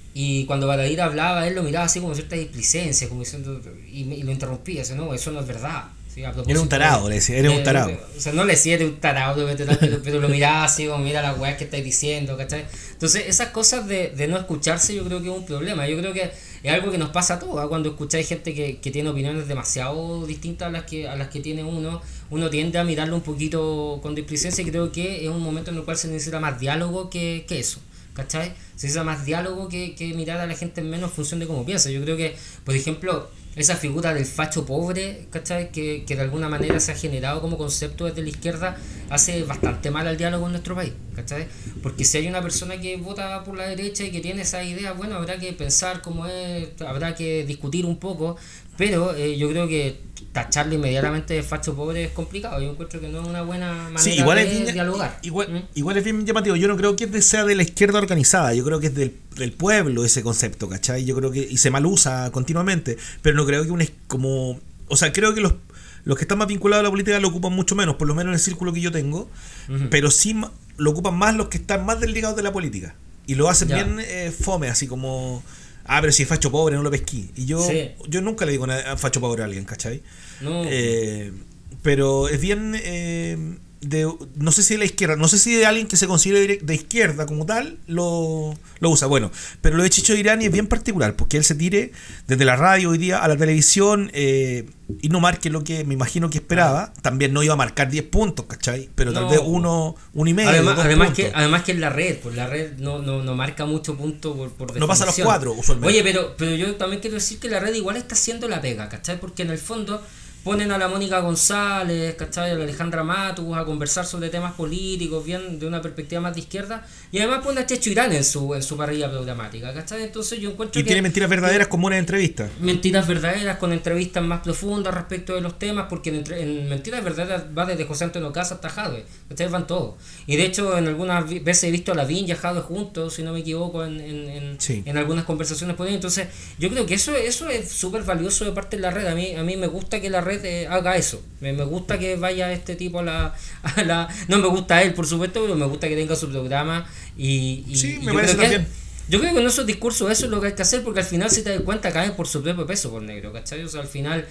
y cuando Baradit hablaba él lo miraba así como cierta displicencia, como diciendo, y, y lo interrumpía, así, no, eso no es verdad. Sí, era un tarado, le decía, eres un tarado. Eh, o sea, no le decía, eres un tarado, pero, pero lo miraba así como, mira las weas que estáis diciendo, ¿cachai? Entonces, esas cosas de, de no escucharse yo creo que es un problema. Yo creo que es algo que nos pasa a todos, ¿eh? Cuando escucháis gente que, que tiene opiniones demasiado distintas a las que a las que tiene uno, uno tiende a mirarlo un poquito con displicencia y creo que es un momento en el cual se necesita más diálogo que, que eso. ¿Cachai? Se necesita más diálogo que, que mirar a la gente en menos función de cómo piensa. Yo creo que, por ejemplo, esa figura del facho pobre, ¿cachai? Que, que de alguna manera se ha generado como concepto desde la izquierda, hace bastante mal al diálogo en nuestro país, ¿cachai? Porque si hay una persona que vota por la derecha y que tiene esa idea, bueno, habrá que pensar cómo es, habrá que discutir un poco, pero eh, yo creo que tacharle inmediatamente de facho pobre es complicado. Yo encuentro que no es una buena manera sí, igual de es bien, dialogar. Igual, ¿Mm? igual es bien llamativo. Yo no creo que sea de la izquierda organizada. Yo creo que es del, del pueblo ese concepto, ¿cachai? Yo creo que y se mal usa continuamente. Pero no creo que un como... O sea, creo que los, los que están más vinculados a la política lo ocupan mucho menos, por lo menos en el círculo que yo tengo. Uh-huh. Pero sí lo ocupan más los que están más desligados de la política. Y lo hacen ya. bien eh, fome, así como... Ah, pero si es facho pobre, no lo pesquí. Y yo sí. yo nunca le digo nada, facho pobre a alguien, ¿cachai? No. Eh, pero es bien... Eh, de, no sé si de la izquierda, no sé si de alguien que se considere de izquierda como tal, lo, lo usa. Bueno, pero lo de Chicho Irani es bien particular, porque él se tire desde la radio hoy día a la televisión eh, y no marque lo que me imagino que esperaba. También no iba a marcar diez puntos, ¿cachai? Pero tal no. vez uno, uno y medio. Además, además, que, además que en la red, pues la red no, no, no marca mucho punto por, por definición. No pasa los cuatro, usualmente. Oye, pero, pero yo también quiero decir que la red igual está haciendo la pega, ¿cachai? Porque en el fondo ponen a la Mónica González, ¿cachai? A la Alejandra Matus a conversar sobre temas políticos, bien de una perspectiva más de izquierda, y además pone a Checho Irán en su, en su parrilla programática, ¿cachai? Entonces yo encuentro y que... Y tiene mentiras verdaderas como una entrevista. Mentiras verdaderas con entrevistas más profundas respecto de los temas, porque en, entre, en Mentiras Verdaderas va desde José Antonio Casa hasta Jadwe, ¿cachai? Van todos. Y de hecho en algunas veces he visto a Lavín y a Jadwe juntos, si no me equivoco, en, en, en, sí. en algunas conversaciones por ahí. Entonces yo creo que eso, eso es súper valioso de parte de la red. A mí, a mí me gusta que la red eh, haga eso. Me, me gusta que vaya este tipo a la, a la... No me gusta él, por supuesto, pero me gusta que tenga su programa. Y, y, sí, y me parece también. Yo creo que en esos discursos eso es lo que hay que hacer, porque al final, si te das cuenta, caen por su propio peso, por negro, ¿cachai? O sea, al final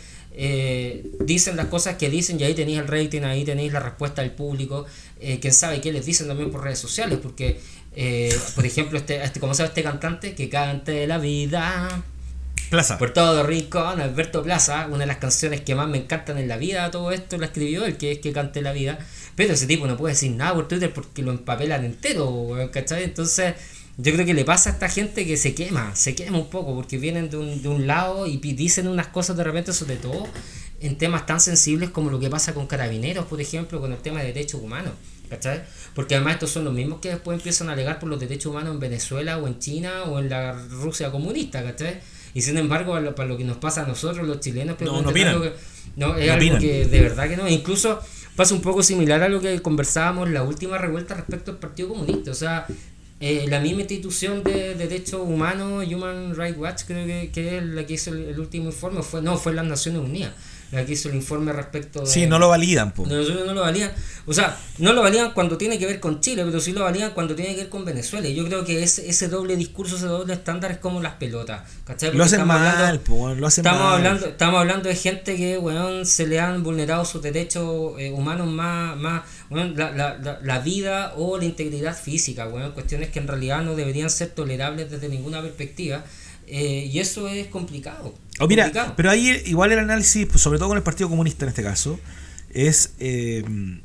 eh, dicen las cosas que dicen y ahí tenéis el rating, ahí tenéis la respuesta del público. Eh, quién sabe qué les dicen también por redes sociales, porque, eh, por ejemplo, este, este como sabe este cantante, que cante la vida... Plaza. Por todo rincón, Alberto Plaza, una de las canciones que más me encantan en la vida, todo esto lo escribió él, que es que cante la vida. Pero ese tipo no puede decir nada por Twitter porque lo empapelan entero, ¿cachai? Entonces, yo creo que le pasa a esta gente que se quema, se quema un poco, porque vienen de un, de un lado y dicen unas cosas de repente, sobre todo en temas tan sensibles como lo que pasa con Carabineros, por ejemplo, con el tema de derechos humanos, ¿cachai? Porque además estos son los mismos que después empiezan a alegar por los derechos humanos en Venezuela o en China o en la Rusia comunista, ¿cachai? Y sin embargo, para lo que nos pasa a nosotros los chilenos, pero no, no opinan. Que, no, es no algo opinan. que de verdad que no. Incluso pasa un poco similar a lo que conversábamos en la última revuelta respecto al Partido Comunista. O sea, eh, la misma institución de derechos humanos, Human Rights Watch, creo que, que es la que hizo el, el último informe, fue no fue las Naciones Unidas la que hizo el informe respecto de... Sí, no lo validan, po. No, no lo validan. O sea, no lo validan cuando tiene que ver con Chile, pero sí lo validan cuando tiene que ver con Venezuela. Y yo creo que ese, ese doble discurso, ese doble estándar es como las pelotas, ¿cachai? Porque lo hacen mal, hablando, po, lo hacen estamos mal. Hablando, estamos hablando de gente que, weón, se le han vulnerado sus derechos eh, humanos más... más weón, la, la, la, la vida o la integridad física, weón, cuestiones que en realidad no deberían ser tolerables desde ninguna perspectiva. Eh, y eso es complicado. Oh, mira, complicado. Pero ahí igual el análisis, pues, sobre todo con el Partido Comunista en este caso, es eh,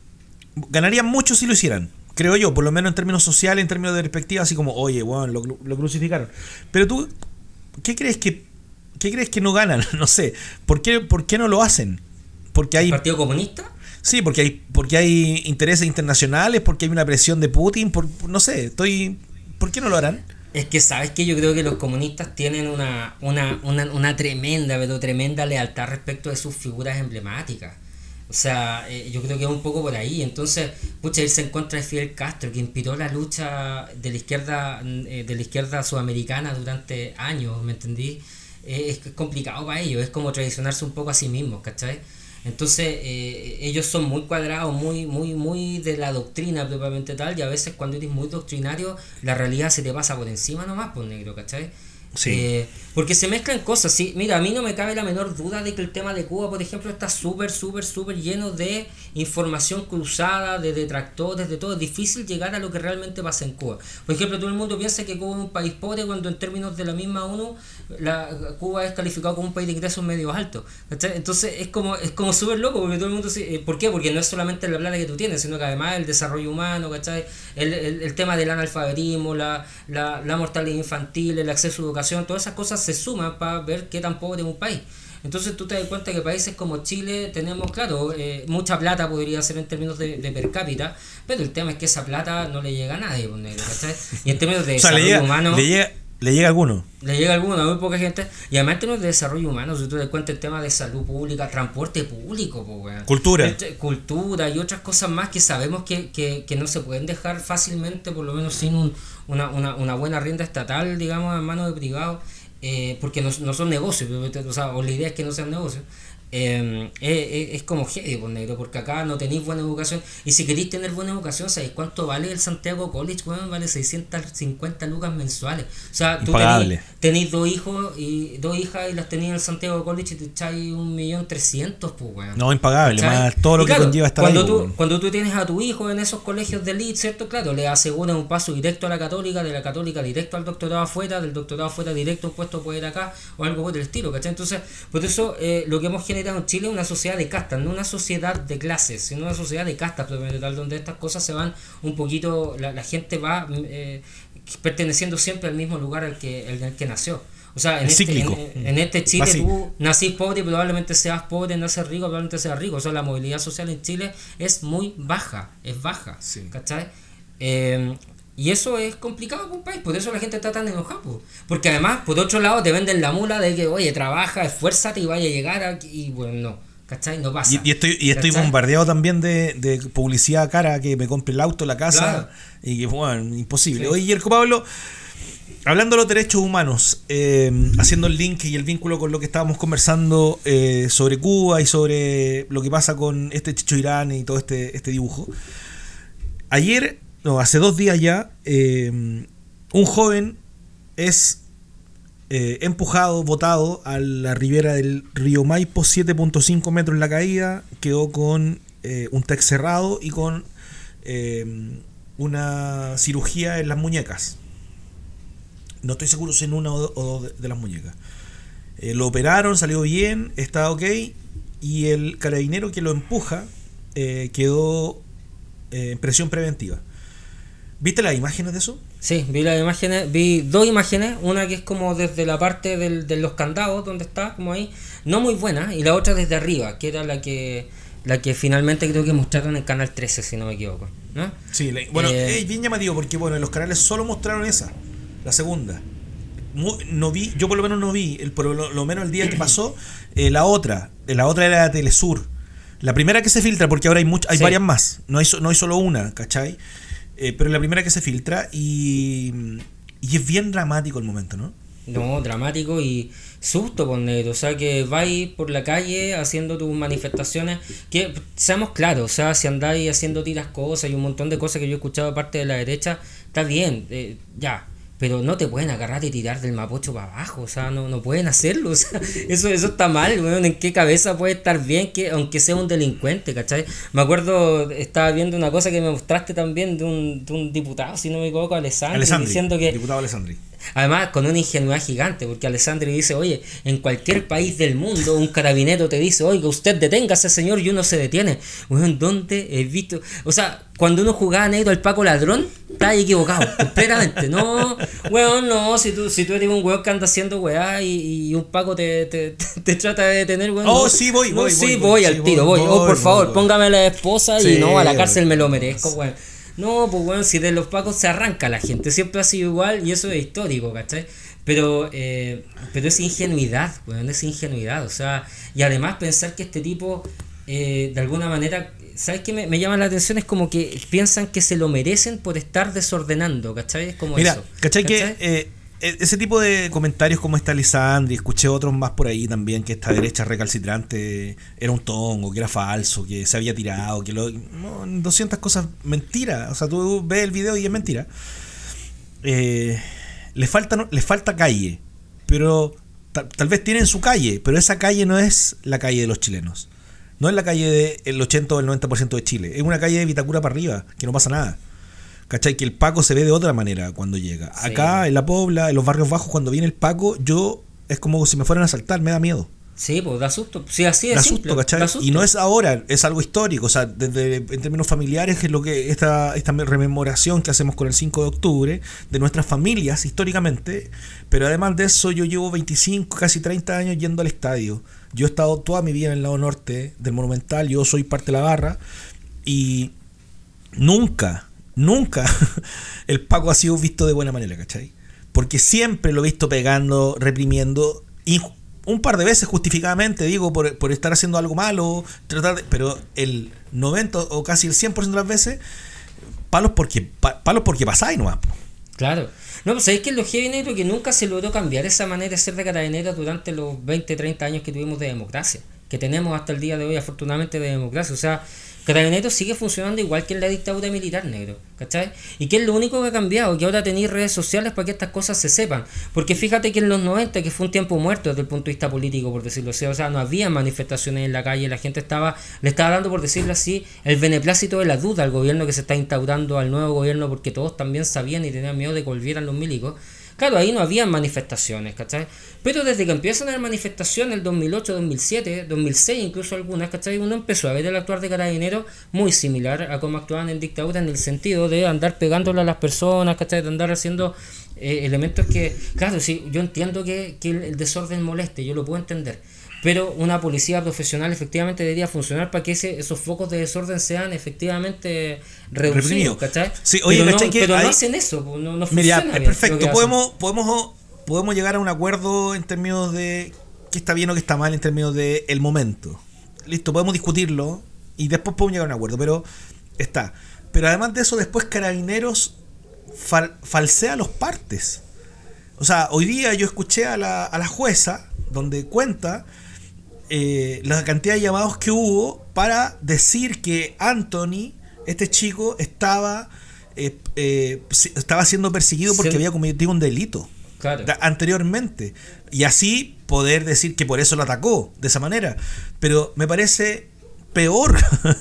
ganarían mucho si lo hicieran, creo yo, por lo menos en términos sociales, en términos de perspectiva, así como, oye, bueno, lo, lo crucificaron. Pero tú, ¿qué crees que qué crees que no ganan? No sé, ¿por qué, por qué no lo hacen? Porque hay ¿El Partido Comunista? Sí, porque hay porque hay intereses internacionales, porque hay una presión de Putin, por, no sé, estoy ¿por qué no lo harán? Es que sabes que yo creo que los comunistas tienen una, una, una, una tremenda, pero tremenda lealtad respecto de sus figuras emblemáticas. O sea, eh, yo creo que es un poco por ahí. Entonces, pucha, irse en contra de Fidel Castro, que inspiró la lucha de la izquierda eh, de la izquierda sudamericana durante años, ¿me entendí? Eh, es complicado para ellos, es como traicionarse un poco a sí mismos, ¿cachai? Entonces, eh, ellos son muy cuadrados, muy muy muy de la doctrina propiamente tal, y a veces cuando eres muy doctrinario, la realidad se te pasa por encima nomás, por negro, ¿cachai? Sí. Eh, porque se mezclan cosas, sí. Mira, a mí no me cabe la menor duda de que el tema de Cuba, por ejemplo, está súper, súper, súper lleno de información cruzada, de detractores, de todo. Es difícil llegar a lo que realmente pasa en Cuba. Por ejemplo, todo el mundo piensa que Cuba es un país pobre cuando en términos de la misma ONU, la, Cuba es calificado como un país de ingresos medios altos. ¿Cachai? Entonces es como es como súper loco, porque todo el mundo... Se, ¿Por qué? Porque no es solamente la plata que tú tienes, sino que además el desarrollo humano, ¿cachai? El, el, el tema del analfabetismo, la, la, la mortalidad infantil, el acceso a educación, todas esas cosas se suman para ver qué tan pobre es un país. Entonces tú te das cuenta que países como Chile tenemos, claro, eh, mucha plata podría ser en términos de, de per cápita, pero el tema es que esa plata no le llega a nadie, ¿cachai? Y en términos de o sea, desarrollo le llega, humano... Le llega, le llega a alguno. Le llega a alguno, a muy poca gente. Y además en términos de desarrollo humano, si tú te das cuenta el tema de salud pública, transporte público, pues, weón. Cultura. Este, cultura y otras cosas más que sabemos que, que, que no se pueden dejar fácilmente, por lo menos sin un, una, una, una buena rienda estatal, digamos, en manos de privados. Eh, porque no, no son negocios, o sea, o la idea es que no sean negocios. Eh, es, es como heavy, por negro, porque acá no tenéis buena educación. Y si queréis tener buena educación, ¿sabéis cuánto vale el Santiago College? Bueno, vale seiscientas cincuenta lucas mensuales. O sea, tú tenéis, tenéis dos hijos y dos hijas y las tenéis en el Santiago College y te echáis un millón trescientos, pues, weón. No, impagable, más todo lo y que claro, conlleva estar cuando ahí, tú, weón. Cuando tú tienes a tu hijo en esos colegios de elite, ¿cierto? Claro, le aseguran un paso directo a la católica, de la católica directo al doctorado afuera, del doctorado afuera directo a un puesto puede ir acá, o algo por el estilo, ¿cachai? Entonces, por eso eh, lo que hemos generado en Chile es una sociedad de castas, no una sociedad de clases, sino una sociedad de castas, tal, donde estas cosas se van un poquito, la, la gente va eh, perteneciendo siempre al mismo lugar al que, el, el que nació. O sea, en este, en, en este Chile Básico. Tú nacís pobre y probablemente seas pobre, naces rico, probablemente seas rico. O sea, la movilidad social en Chile es muy baja, es baja, sí. ¿Cachai? Eh, y eso es complicado para un país, por eso la gente está tan enojada, po. Porque además, por otro lado, te venden la mula de que, oye, trabaja, esfuérzate y vaya a llegar aquí, y bueno, no. ¿Cachai? No pasa. Y, y estoy, y estoy bombardeado también de, de publicidad cara, que me compre el auto, la casa, claro. Y que, bueno, imposible. Sí. Oye, Yerko Pablo, hablando de los derechos humanos, eh, haciendo el link y el vínculo con lo que estábamos conversando eh, sobre Cuba y sobre lo que pasa con este Chicho Irán y todo este, este dibujo. Ayer, no, hace dos días ya, eh, un joven es eh, empujado, botado a la ribera del río Maipo, siete punto cinco metros en la caída, quedó con eh, un TEC cerrado y con eh, una cirugía en las muñecas. No estoy seguro si en una o dos de, de las muñecas. Eh, lo operaron, salió bien, está ok, y el carabinero que lo empuja eh, quedó eh, en presión preventiva. ¿Viste las imágenes de eso? Sí, vi las imágenes, vi dos imágenes, una que es como desde la parte del, de los candados, donde está, como ahí, no muy buena, y la otra desde arriba, que era la que la que finalmente creo que mostraron en Canal trece, si no me equivoco, ¿no? Sí, la, bueno, eh, es bien llamativo, porque bueno, en los canales solo mostraron esa, la segunda. No vi, yo por lo menos no vi, el, por lo, lo menos el día que pasó, eh, la otra, la otra era de Telesur. La primera que se filtra, porque ahora hay much, hay sí. varias más, no hay, no hay solo una, ¿cachai? Eh, pero la primera que se filtra y, y es bien dramático el momento, ¿no? No, dramático y susto, por negro. O sea, que vais por la calle haciendo tus manifestaciones. Que seamos claros, o sea, si andáis haciendo tiras cosas y un montón de cosas que yo he escuchado de parte de la derecha, está bien, eh, ya. Pero no te pueden agarrar y tirar del Mapocho para abajo, o sea, no, no pueden hacerlo, o sea, eso, eso está mal, weón. ¿En qué cabeza puede estar bien que aunque sea un delincuente, cachai? Me acuerdo, estaba viendo una cosa que me mostraste también de un, de un diputado, si no me equivoco, Alessandri, Alessandri diciendo que... Diputado Alessandri. Además, con una ingenuidad gigante, porque Alessandri dice, oye, en cualquier país del mundo un carabinero te dice, oiga, usted deténgase, señor, y uno se detiene. Bueno, ¿dónde he visto? O sea, cuando uno jugaba negro al Paco Ladrón, estás equivocado, completamente. No, weón, no, si tú, si tú eres un weón que anda haciendo weá y, y un Paco te, te, te, te trata de detener, weón. Oh, no, sí, voy, no, voy, sí, voy, voy, voy al sí, tiro, voy. voy, Oh, por voy, favor, voy. póngame a la esposa Sí, y no, a la cárcel me lo voy. merezco, weón. No, pues bueno, si de los Pacos se arranca la gente, siempre ha sido igual y eso es histórico, ¿cachai? Pero, eh, pero es ingenuidad, weón, es ingenuidad, o sea, y además pensar que este tipo eh, de alguna manera, ¿sabes qué me, me llama la atención? Es como que piensan que se lo merecen por estar desordenando, ¿cachai? Es como Mira, eso. ¿cachai? ¿Cachai? Que eh, ese tipo de comentarios como esta Lisandri, escuché otros más por ahí también, que esta derecha recalcitrante era un tongo, que era falso, que se había tirado, que lo, no, doscientas cosas, mentira. O sea, tú ves el video y es mentira. Eh, le falta, le falta calle, pero tal, tal vez tienen su calle, pero esa calle no es la calle de los chilenos. No es la calle del ochenta o el noventa por ciento de Chile. Es una calle de Vitacura para arriba, que no pasa nada. ¿Cachai? Que el Paco se ve de otra manera cuando llega. Sí. Acá, en la Pobla, en los barrios bajos, cuando viene el Paco, yo es como si me fueran a asaltar, me da miedo. Sí, pues da susto. Sí, así es da simple, susto, ¿cachai? Da susto. Y no es ahora, es algo histórico. O sea, desde en términos familiares, es lo que esta, esta rememoración que hacemos con el cinco de octubre de nuestras familias históricamente. Pero además de eso, yo llevo veinticinco, casi treinta años yendo al estadio. Yo he estado toda mi vida en el lado norte del Monumental, yo soy parte de la barra. Y nunca, nunca el Paco ha sido visto de buena manera, ¿cachai? Porque siempre lo he visto pegando, reprimiendo, y un par de veces justificadamente, digo, por, por estar haciendo algo malo, tratar de, pero el noventa o casi el cien por ciento de las veces, palos porque, pa, palos porque pasáis nomás. Claro. No, pues sabéis que en los heavy negro que nunca se logró cambiar esa manera de ser de carabineros durante los veinte, treinta años que tuvimos de democracia, que tenemos hasta el día de hoy, afortunadamente, de democracia. O sea, Carabineros sigue funcionando igual que en la dictadura militar, negro, ¿cachai? Y que es lo único que ha cambiado, que ahora tenéis redes sociales para que estas cosas se sepan. Porque fíjate que en los noventa, que fue un tiempo muerto desde el punto de vista político, por decirlo así, o sea, no había manifestaciones en la calle, la gente estaba, le estaba dando, por decirlo así, el beneplácito de la duda al gobierno que se está instaurando, al nuevo gobierno, porque todos también sabían y tenían miedo de que volvieran los milicos. Claro, ahí no había manifestaciones, ¿cachai? Pero desde que empiezan a haber manifestaciones, el dos mil ocho, dos mil siete, dos mil seis incluso algunas, ¿cachai? Uno empezó a ver el actuar de Carabineros muy similar a cómo actuaban en dictadura, en el sentido de andar pegándole a las personas, ¿cachai? De andar haciendo eh, elementos que, claro, sí, yo entiendo que, que el desorden moleste, yo lo puedo entender. Pero una policía profesional efectivamente debería funcionar para que ese, esos focos de desorden sean efectivamente reducidos, ¿cachai? Sí, oye, pero ¿cachai? no, que pero hay... no hacen eso, no, no Mira, funciona bien. perfecto, podemos, podemos, podemos llegar a un acuerdo en términos de qué está bien o qué está mal en términos de el momento. Listo, podemos discutirlo y después podemos llegar a un acuerdo, pero está. Pero además de eso, después Carabineros fal, falsea los partes. O sea, hoy día yo escuché a la, a la jueza donde cuenta Eh, la cantidad de llamados que hubo para decir que Anthony, este chico, estaba eh, eh, estaba siendo perseguido porque sí, había cometido un delito, claro, anteriormente, y así poder decir que por eso lo atacó de esa manera. Pero me parece peor.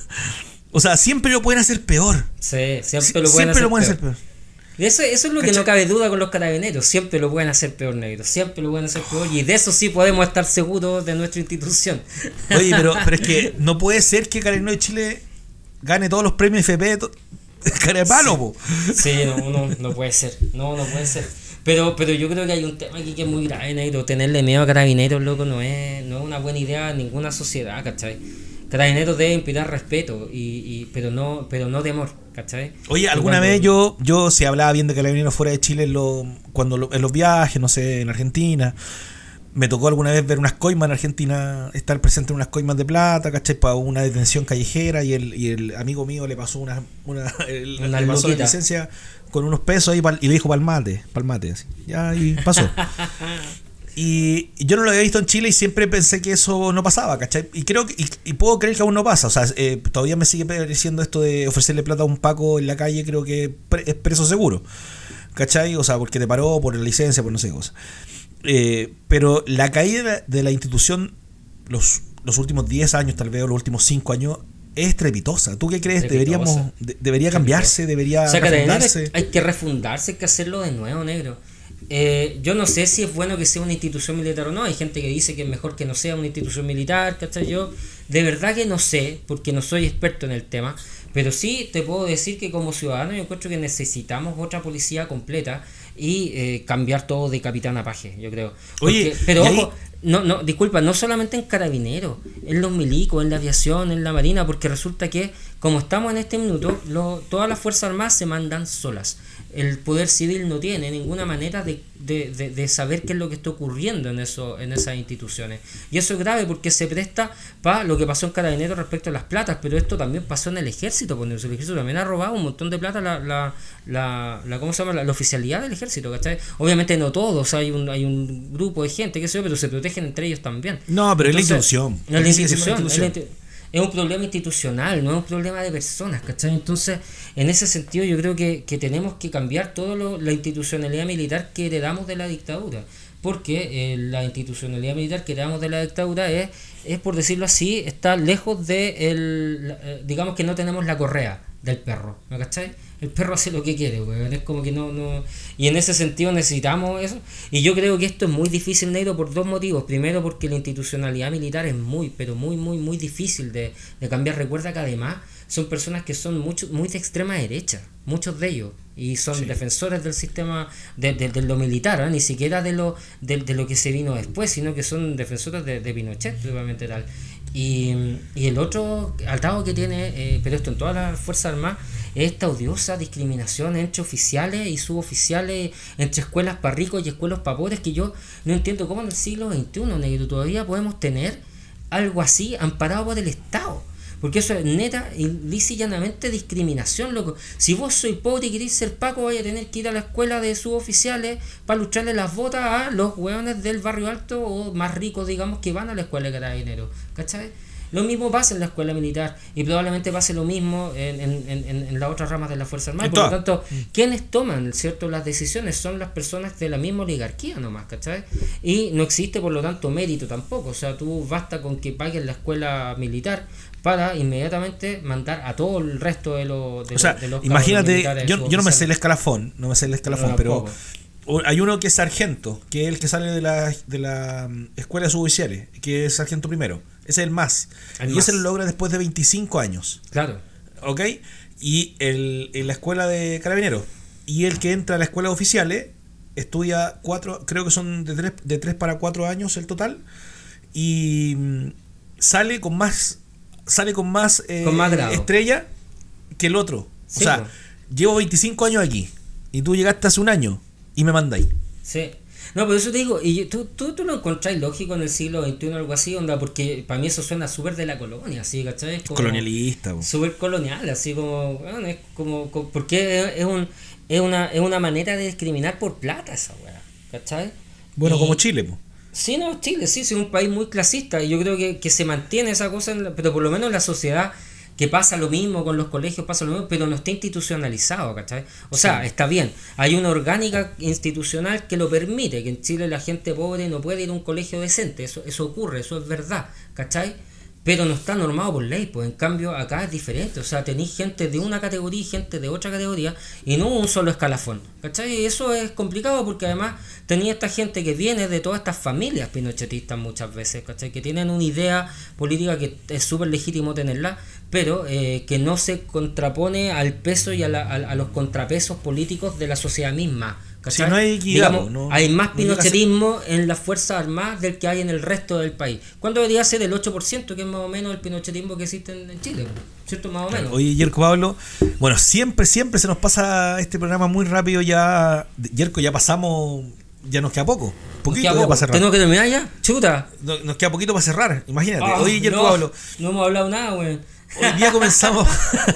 O sea, siempre lo pueden hacer peor. Sí, siempre lo pueden, siempre hacer, lo pueden peor. hacer peor. Eso, eso es lo que ¿Cachai? No cabe duda con los Carabineros. Siempre lo pueden hacer peor, negro. Siempre lo pueden hacer peor. Y de eso sí podemos estar seguros de nuestra institución. Oye, pero, pero es que no puede ser que Carabineros de Chile gane todos los premios F P. Cara de palo, po. Sí, no, no, no puede ser. No, no puede ser. Pero, pero yo creo que hay un tema aquí que es muy grave, negro. Tenerle miedo a Carabineros, loco, no es, no es una buena idea en ninguna sociedad, ¿cachai? Carabineros debe inspirar respeto, y, y, pero no pero no temor, ¿cachai? Oye, alguna cuando... vez yo yo se hablaba bien de Carabineros fuera de Chile en, lo, cuando lo, en los viajes, no sé, en Argentina. Me tocó alguna vez ver unas coimas en Argentina, estar presente en unas coimas de plata, ¿cachai? Para una detención callejera, y el, y el amigo mío le pasó una, una, el, una le pasó la licencia con unos pesos ahí y le dijo palmate, palmate, así. Ya, y pasó. Y yo no lo había visto en Chile y siempre pensé que eso no pasaba, ¿cachai? Y creo que, y, y puedo creer que aún no pasa. O sea, eh, todavía me sigue pareciendo esto de ofrecerle plata a un Paco en la calle, creo que pre, es preso seguro, ¿cachai? O sea, porque te paró por la licencia, por no sé qué cosa. Eh, pero la caída de la institución los, los últimos diez años, tal vez, o los últimos cinco años, es estrepitosa. ¿Tú qué crees? Deberíamos de, ¿Debería cambiarse? ¿Debería o sea, refundarse? Hay que refundarse, hay que hacerlo de nuevo, negro. Eh, yo no sé si es bueno que sea una institución militar o no. Hay gente que dice que es mejor que no sea una institución militar, ¿cachai? Yo de verdad que no sé, porque no soy experto en el tema, pero sí te puedo decir que como ciudadano yo encuentro que necesitamos otra policía completa y eh, cambiar todo de capitán a paje, yo creo. Porque, Oye, pero ojo, ahí... no, no, disculpa, no solamente en Carabineros, en los milicos, en la aviación, en la marina, porque resulta que como estamos en este minuto, lo, todas las Fuerzas Armadas se mandan solas. El poder civil no tiene ninguna manera de, de, de, de saber qué es lo que está ocurriendo en eso, en esas instituciones. Y eso es grave porque se presta para lo que pasó en Carabineros respecto a las platas, pero esto también pasó en el ejército, porque el ejército también ha robado un montón de plata la, la, la, la ¿cómo se llama? La, la oficialidad del ejército, ¿cachai? Obviamente no todos, hay un, hay un grupo de gente, qué sé yo, pero se protegen entre ellos también. No, pero Entonces, es la institución. Es la institución, institución. es la institu- es un problema institucional, no es un problema de personas, ¿cachai? Entonces, en ese sentido yo creo que, que tenemos que cambiar toda la institucionalidad militar que heredamos de la dictadura, porque eh, la institucionalidad militar que heredamos de la dictadura es, es por decirlo así, está lejos de, el, eh, digamos que no tenemos la correa del perro, ¿me cachai? El perro hace lo que quiere, weón. Es como que no, no. Y en ese sentido necesitamos eso. Y yo creo que esto es muy difícil, negro, por dos motivos. Primero, porque la institucionalidad militar es muy, pero muy, muy, muy difícil de, de cambiar. Recuerda que además son personas que son mucho, muy de extrema derecha, muchos de ellos. Y son sí. defensores del sistema, de, de, de lo militar, ¿eh? Ni siquiera de lo, de, de lo que se vino después, sino que son defensores de, de Pinochet, probablemente tal. Y, y el otro atado que tiene, eh, pero esto en todas las Fuerzas Armadas, es esta odiosa discriminación entre oficiales y suboficiales, entre escuelas para ricos y escuelas para pobres, que yo no entiendo cómo en el siglo veintiuno, negro, todavía podemos tener algo así amparado por el Estado. Porque eso es neta y lisa y llanamente discriminación, loco. Si vos sois pobre y queréis ser Paco, vais a tener que ir a la escuela de suboficiales para lucharle las botas a los hueones del barrio alto o más ricos, digamos, que van a la escuela de Carabineros. ¿Cachai? Lo mismo pasa en la escuela militar y probablemente pase lo mismo en, en, en, en las otras ramas de la Fuerza Armada. Por lo tanto, quienes toman, ¿cierto?, las decisiones son las personas de la misma oligarquía nomás, ¿cachai? Y no existe, por lo tanto, mérito tampoco. O sea, tú basta con que paguen la escuela militar para inmediatamente mandar a todo el resto de, lo, de, o sea, lo, de los imagínate, yo, yo no me sé el escalafón, no me sé el escalafón, no, pero hay uno que es sargento, que es el que sale de la, de la escuela de suboficiales, que es sargento primero. Ese es el más. El y más. Ese lo logra después de veinticinco años. Claro. ¿Ok? Y el, en la escuela de Carabineros. Y el que entra a la escuela de oficiales estudia cuatro, creo que son de tres, de tres para cuatro años el total. Y sale con más sale con más, eh, con más estrella que el otro. Sí, o sea, pues. Llevo veinticinco años aquí. Y tú llegaste hace un año y me mandáis. Sí. No, por eso te digo, y tú, tú, tú lo encontrás lógico en el siglo veintiuno o algo así, onda, porque para mí eso suena súper de la colonia, así, ¿cachai? Es como colonialista. Súper colonial, así como, bueno, es como, como porque es, un, es, una, es una manera de discriminar por plata esa weá, ¿cachai? Bueno, y, como Chile, pues. Sí, no, Chile, sí, es un país muy clasista y yo creo que, que se mantiene esa cosa, en la, pero por lo menos en la sociedad que pasa lo mismo con los colegios, pasa lo mismo, pero no está institucionalizado, ¿cachai? O sea, sí. Está bien, hay una orgánica institucional que lo permite, que en Chile la gente pobre no puede ir a un colegio decente, eso, eso ocurre, eso es verdad, ¿cachai? Pero no está normado por ley, pues en cambio acá es diferente, o sea, tenéis gente de una categoría y gente de otra categoría y no un solo escalafón, ¿cachai? Y eso es complicado porque además tenía esta gente que viene de todas estas familias pinochetistas muchas veces, ¿cachai? Que tienen una idea política que es súper legítimo tenerla, pero eh, que no se contrapone al peso y a, la, a, a los contrapesos políticos de la sociedad misma. Si no hay equidad, digamos, no, hay más no pinochetismo en las Fuerzas Armadas del que hay en el resto del país. ¿Cuánto debería ser el ocho por ciento, que es más o menos el pinochetismo que existe en Chile? ¿Cierto? Más o menos. Claro. Oye, Yerko Pablo, bueno, siempre, siempre se nos pasa este programa muy rápido ya. Yerko, ya pasamos, ya nos queda poco. Poquito nos queda ya para cerrar. ¿Tenemos que terminar ya? Chuta. No, nos queda poquito para cerrar, imagínate. Oh, Oye, Yerko no, Pablo. No hemos hablado nada, güey. Hoy día comenzamos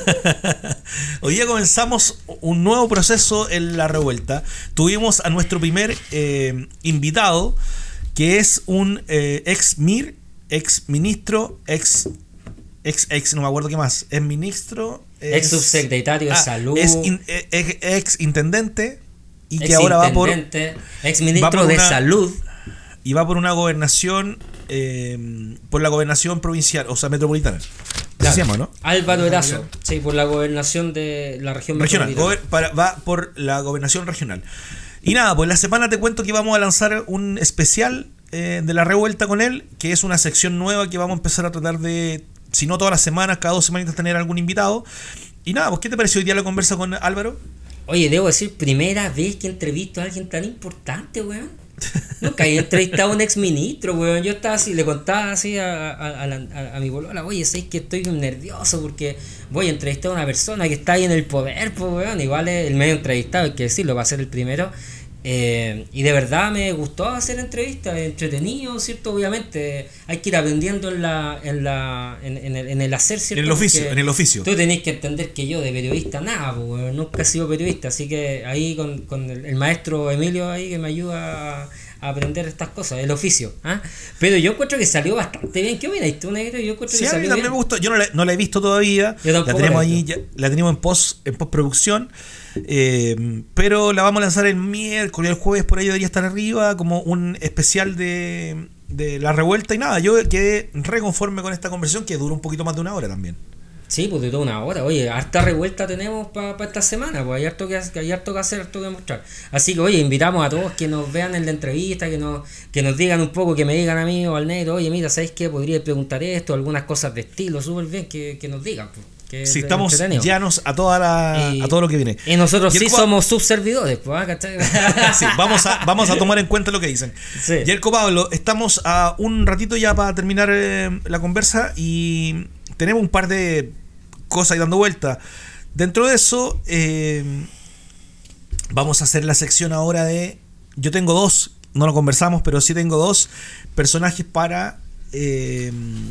Hoy día comenzamos un nuevo proceso en La Revuelta. Tuvimos a nuestro primer eh, invitado, que es un eh, ex MIR, ex ministro, ex ex ex no me acuerdo qué más, es ministro, es, ex subsecretario ah, de salud, es in, ex, ex intendente y ex que ahora va por ex ministro por de una, salud y va por una gobernación eh, por la gobernación provincial, o sea, metropolitana. Claro. Se llama, ¿no? Álvaro Erazo, sí, por la gobernación de la región regional. Gober, para, va por la gobernación regional. Y nada, pues la semana te cuento que vamos a lanzar un especial eh, de La Revuelta con él, que es una sección nueva que vamos a empezar a tratar de, si no todas las semanas, cada dos semanitas tener algún invitado. Y nada, pues ¿qué te pareció hoy día la conversa con Álvaro? Oye, debo decir, primera vez que entrevisto a alguien tan importante, weón. Nunca he entrevistado a un ex ministro, weón. Yo estaba así, le contaba así a, a, a, la, a mi bolola, oye, sé que estoy nervioso porque voy a entrevistar a una persona que está ahí en el poder, pues, weón. Igual es el medio entrevistado, hay que decirlo, va a ser el primero. Eh, y de verdad me gustó hacer entrevistas, entretenido, ¿cierto? Obviamente hay que ir aprendiendo en la en la en, en, el, en el hacer, ¿cierto? En el oficio, Porque en el oficio. Tú tenés que entender que yo de periodista nada, pues, nunca he sido periodista, así que ahí con, con el, el maestro Emilio ahí que me ayuda a, a aprender estas cosas, el oficio, ¿ah? Pero yo encuentro que salió bastante bien. ¿Qué opinas tú, negro? Yo encuentro Sí, que a mí salió también bien. me gustó. Yo no la, no la he visto todavía. Yo La tampoco tenemos la he ahí, visto. ya- la tenemos en post en postproducción. Eh, pero la vamos a lanzar el miércoles, el jueves, por ahí debería estar arriba, como un especial de, de la revuelta y nada. Yo quedé reconforme con esta conversación que duró un poquito más de una hora también. Sí, pues de toda una hora. Oye, harta revuelta tenemos para pa esta semana, pues hay harto, que, hay harto que hacer, harto que mostrar. Así que, oye, invitamos a todos que nos vean en la entrevista, que nos, que nos digan un poco, que me digan a mí o al negro, oye, mira, ¿sabéis qué? Podría preguntar esto, algunas cosas de estilo, súper bien, que, que nos digan, pues. Que Si es estamos entretenido. llanos a toda la, Y- a todo lo que viene. Y nosotros Y el sí Copa- somos subservidores, pues, ¿ah? ¿Cachai? Sí, vamos a, vamos a tomar en cuenta lo que dicen. Sí. Yerko Pablo, estamos a un ratito ya para terminar eh, la conversa y tenemos un par de cosas ahí dando vuelta. Dentro de eso, eh, vamos a hacer la sección ahora de... Yo tengo dos, no lo conversamos, pero sí tengo dos personajes para eh,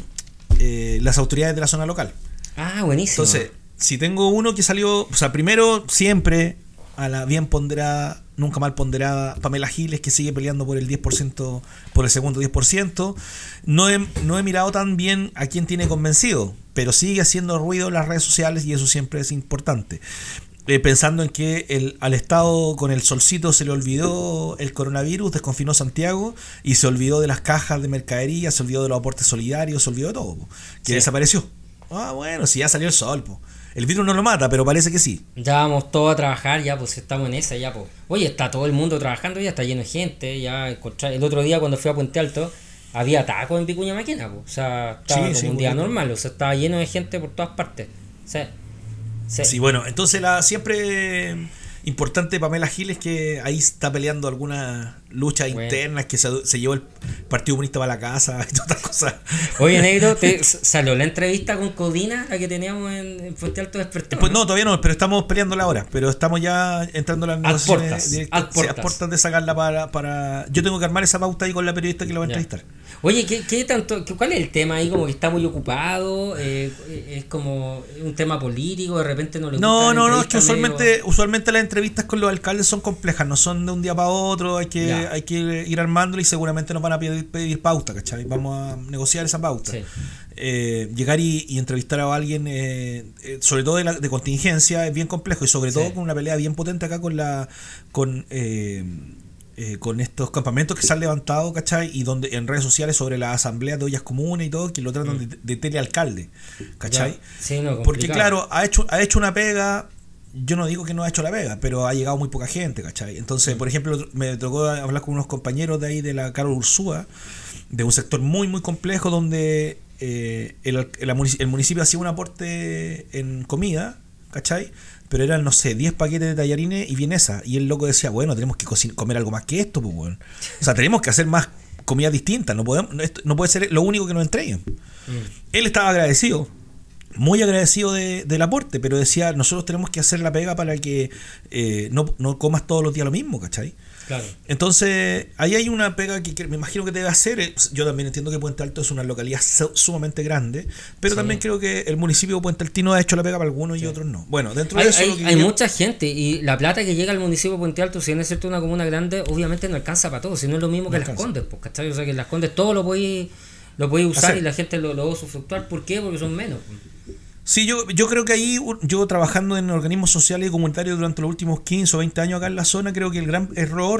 eh, las autoridades de la zona local. Ah, buenísimo. Entonces, si tengo uno que salió, o sea, primero siempre a la bien ponderada, nunca mal ponderada Pamela Giles, que sigue peleando por el diez por ciento, por el segundo diez por ciento. No he, no he mirado tan bien a quién tiene convencido, pero sigue haciendo ruido en las redes sociales y eso siempre es importante. Eh, pensando en que el, al Estado con el solcito se le olvidó el coronavirus, desconfinó Santiago y se olvidó de las cajas de mercadería, se olvidó de los aportes solidarios, se olvidó de todo, po, que Sí. desapareció. Ah, bueno, si ya salió el sol, po. El virus no lo mata, pero parece que sí. Ya vamos todos a trabajar, ya pues estamos en esa, ya pues. Oye, está todo el mundo trabajando, ya está lleno de gente, ya encontrar... El otro día cuando fui a Puente Alto, había tacos en Vicuña Maquena, pues. O sea, estaba Sí, como sí, un día bonito. normal, o sea, estaba lleno de gente por todas partes. O sea, sí. Sí, bueno, entonces la siempre importante Pamela Giles, que ahí está peleando algunas luchas Bueno. internas, que se, se llevó el Partido Comunista para la casa y todas estas cosas. Oye, negro, te salió la entrevista con Codina, la que teníamos en, en Puente Alto Despertó. Pues no, todavía no, pero estamos peleándola ahora. Pero estamos ya entrando en las negociaciones portas, directas. ad Sí, a portas. portas de sacarla para, para. Yo tengo que armar esa pauta ahí con la periodista que lo va a Ya. entrevistar. Oye, ¿qué, qué tanto, qué- ¿cuál es el tema ahí? Como que está muy ocupado, eh, es como un tema político, de repente no le gusta. No, la no, no, es que entrevista usualmente, medio- usualmente las entrevistas con los alcaldes son complejas, no son de un día para otro, hay que, Ya. hay que ir armándolo y seguramente nos van a pedir, pedir pauta, ¿cachai? Vamos a negociar esa pauta. Sí. Eh, llegar y, y entrevistar a alguien, eh, eh, sobre todo de, la, de contingencia, es bien complejo y sobre Sí. todo con una pelea bien potente acá con la con eh, eh, con estos campamentos que se han levantado, ¿cachai? Y donde en redes sociales sobre las asambleas de ollas comunes y todo, que lo tratan Mm. de, de telealcalde, ¿cachai? Ya. Sí, no, Porque complicado. claro, ha hecho, ha hecho una pega. Yo no digo que no ha hecho la pega, pero ha llegado muy poca gente, ¿cachai? Entonces, por ejemplo, me tocó hablar con unos compañeros de ahí de la Carol Ursúa, de un sector muy, muy complejo donde eh, el, el, el municipio hacía un aporte en comida, ¿cachai? Pero eran, no sé, diez paquetes de tallarines y vienesa. Y el loco decía, bueno, tenemos que cocin- comer algo más que esto, pues, bueno. O sea, tenemos que hacer más comidas distintas, no, podemos, no, esto no puede ser lo único que nos entreguen. Mm. Él estaba agradecido, muy agradecido de, del aporte, pero decía, nosotros tenemos que hacer la pega para que eh, no, no comas todos los días lo mismo, ¿cachai? Claro. Entonces, ahí hay una pega que, que me imagino que debe hacer. eh, Yo también entiendo que Puente Alto es una localidad su- sumamente grande, pero Sí. también creo que el municipio de Puente Altino ha hecho la pega para algunos y otros no. Bueno, dentro Hay, de eso... hay, lo que hay yo- mucha gente y la plata que llega al municipio de Puente Alto, si bien es cierto una comuna grande, obviamente no alcanza para todo, si no es lo mismo No que Las alcanza. Condes, pues, ¿cachai? O sea que en Las Condes todo lo podéis lo podéis usar Hacer. y la gente lo, lo va a usufructuar. ¿Por qué? Porque son menos. Sí, yo, yo creo que ahí, un- yo trabajando en organismos sociales y comunitarios durante los últimos quince o veinte años acá en la zona, creo que el gran error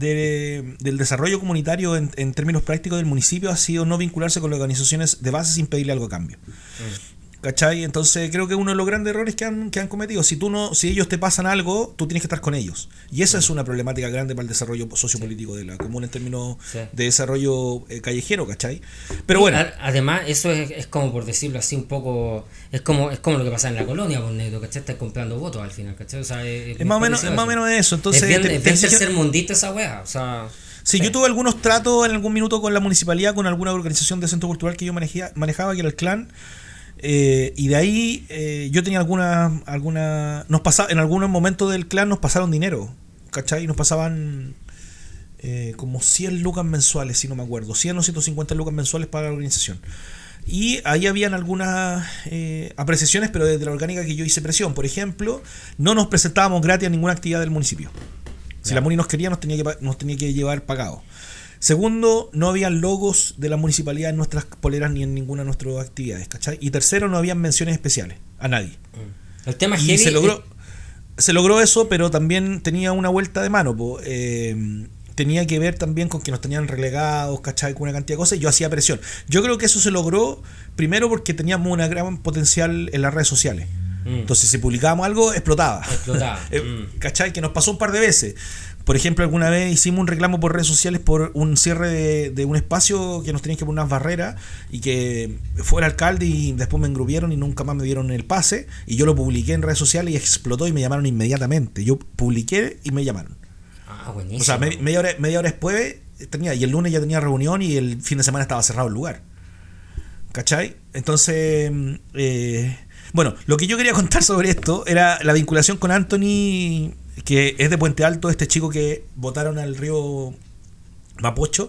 de, del desarrollo comunitario en, en términos prácticos del municipio ha sido no vincularse con las organizaciones de base sin pedirle algo a cambio. ¿Cachai? Entonces creo que uno de los grandes errores que han, que han cometido, si tú no, si ellos te pasan algo, tú tienes que estar con ellos. Y esa es una problemática grande para el desarrollo sociopolítico de la comuna en términos sí. de desarrollo eh, callejero, ¿cachai? Pero y bueno. A, además, eso es, es como, por decirlo así, un poco, es como, es como lo que pasa en la colonia, con negro, ¿cachai? Estás comprando votos al final, ¿cachai? O sea, es, es, más, o menos, es más o menos eso. Entonces, es bien, te, es bien te, tercermundista esa wea, o sea... Sí, sí, yo tuve algunos tratos en algún minuto con la municipalidad, con alguna organización de centro cultural que yo manejía, manejaba, que era el Clan. Eh, y de ahí eh, yo tenía alguna alguna nos pasaba en algunos momentos del Clan nos pasaron dinero, ¿cachai? Nos pasaban eh, como cien lucas mensuales, si no me acuerdo, cien o ciento cincuenta lucas mensuales para la organización. Y ahí habían algunas eh, apreciaciones, pero desde la orgánica que yo hice presión. Por ejemplo, no nos presentábamos gratis a ninguna actividad del municipio. Si yeah. la MUNI nos quería, nos tenía que nos tenía que llevar pagado. Segundo, no había logos de la municipalidad en nuestras poleras ni en ninguna de nuestras actividades, ¿cachai? Y tercero, no habían menciones especiales a nadie. El tema y heavy se logró, es... se logró eso, pero también tenía una vuelta de mano, po. Eh, tenía que ver también con que nos tenían relegados, ¿cachai? Con una cantidad de cosas, y yo hacía presión. Yo creo que eso se logró primero porque teníamos una gran potencial en las redes sociales. Mm. Entonces, si publicábamos algo, explotaba. Explotaba. mm. ¿Cachai? Que nos pasó un par de veces. Por ejemplo, alguna vez hicimos un reclamo por redes sociales por un cierre de, de un espacio que nos tenían que poner unas barreras y que fue el alcalde y después me engrupieron y nunca más me dieron el pase y yo lo publiqué en redes sociales y explotó y me llamaron inmediatamente. Yo publiqué y me llamaron. Ah, buenísimo. O sea, me, media, hora, media hora después tenía, y el lunes ya tenía reunión y el fin de semana estaba cerrado el lugar. ¿Cachai? Entonces, eh, bueno, lo que yo quería contar sobre esto era la vinculación con Anthony, que es de Puente Alto, este chico que botaron al río Mapocho,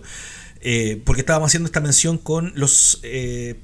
eh, porque estábamos haciendo esta mención con los eh,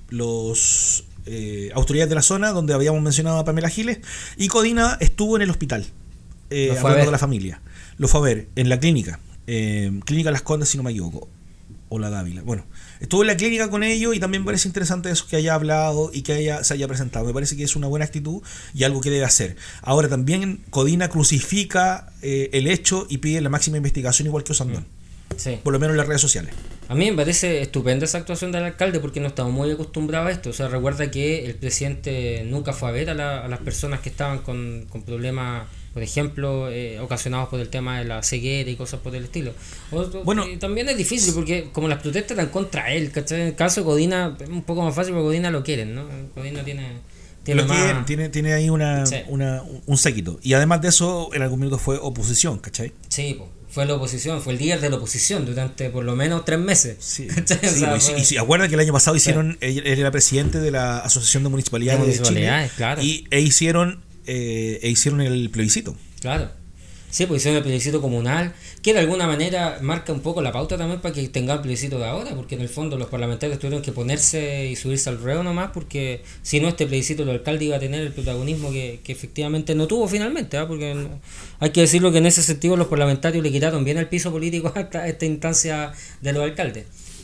los eh, autoridades de la zona, donde habíamos mencionado a Pamela Giles, y Codina estuvo en el hospital, eh, hablando de la familia. Lo fue a ver en la clínica, eh, Clínica Las Condes, si no me equivoco, o la Dávila. Bueno, estuvo en la clínica con ellos y también me parece interesante eso, que haya hablado y que haya, se haya presentado. Me parece que es una buena actitud y algo que debe hacer. Ahora también Codina crucifica eh, el hecho y pide la máxima investigación, igual que Osandón. Sí. Por lo menos en las redes sociales. A mí me parece estupenda esa actuación del alcalde porque no estamos muy acostumbrados a esto. O sea, recuerda que el presidente nunca fue a ver a, la, a las personas que estaban con, con problemas, por ejemplo, eh, ocasionados por el tema de la ceguera y cosas por el estilo. O, bueno, eh, también es difícil porque como las protestas están contra él, ¿cachai? En el caso de Codina es un poco más fácil porque Codina lo quieren, ¿no? Codina tiene... Tiene, lo más... quieren, tiene, tiene ahí una, sí. una, un séquito. Y además de eso, en algún minuto fue oposición, ¿cachai? Sí, pues. Fue la oposición, fue el líder de la oposición durante por lo menos tres meses. Sí, sí, o sea, y, fue... y si acuerdan que el año pasado hicieron, sí. él, él era presidente de la Asociación de Municipalidades de, municipalidades, de Chile, claro. y e hicieron eh, e hicieron el plebiscito. Claro. Sí, pues hicieron el plebiscito comunal, que de alguna manera marca un poco la pauta también para que tenga el plebiscito de ahora, porque en el fondo los parlamentarios tuvieron que ponerse y subirse al ruedo nomás, porque si no este plebiscito el alcalde iba a tener el protagonismo que, que efectivamente no tuvo finalmente, ¿eh? Porque no, hay que decirlo que en ese sentido los parlamentarios le quitaron bien el piso político a esta, a esta instancia de los alcaldes.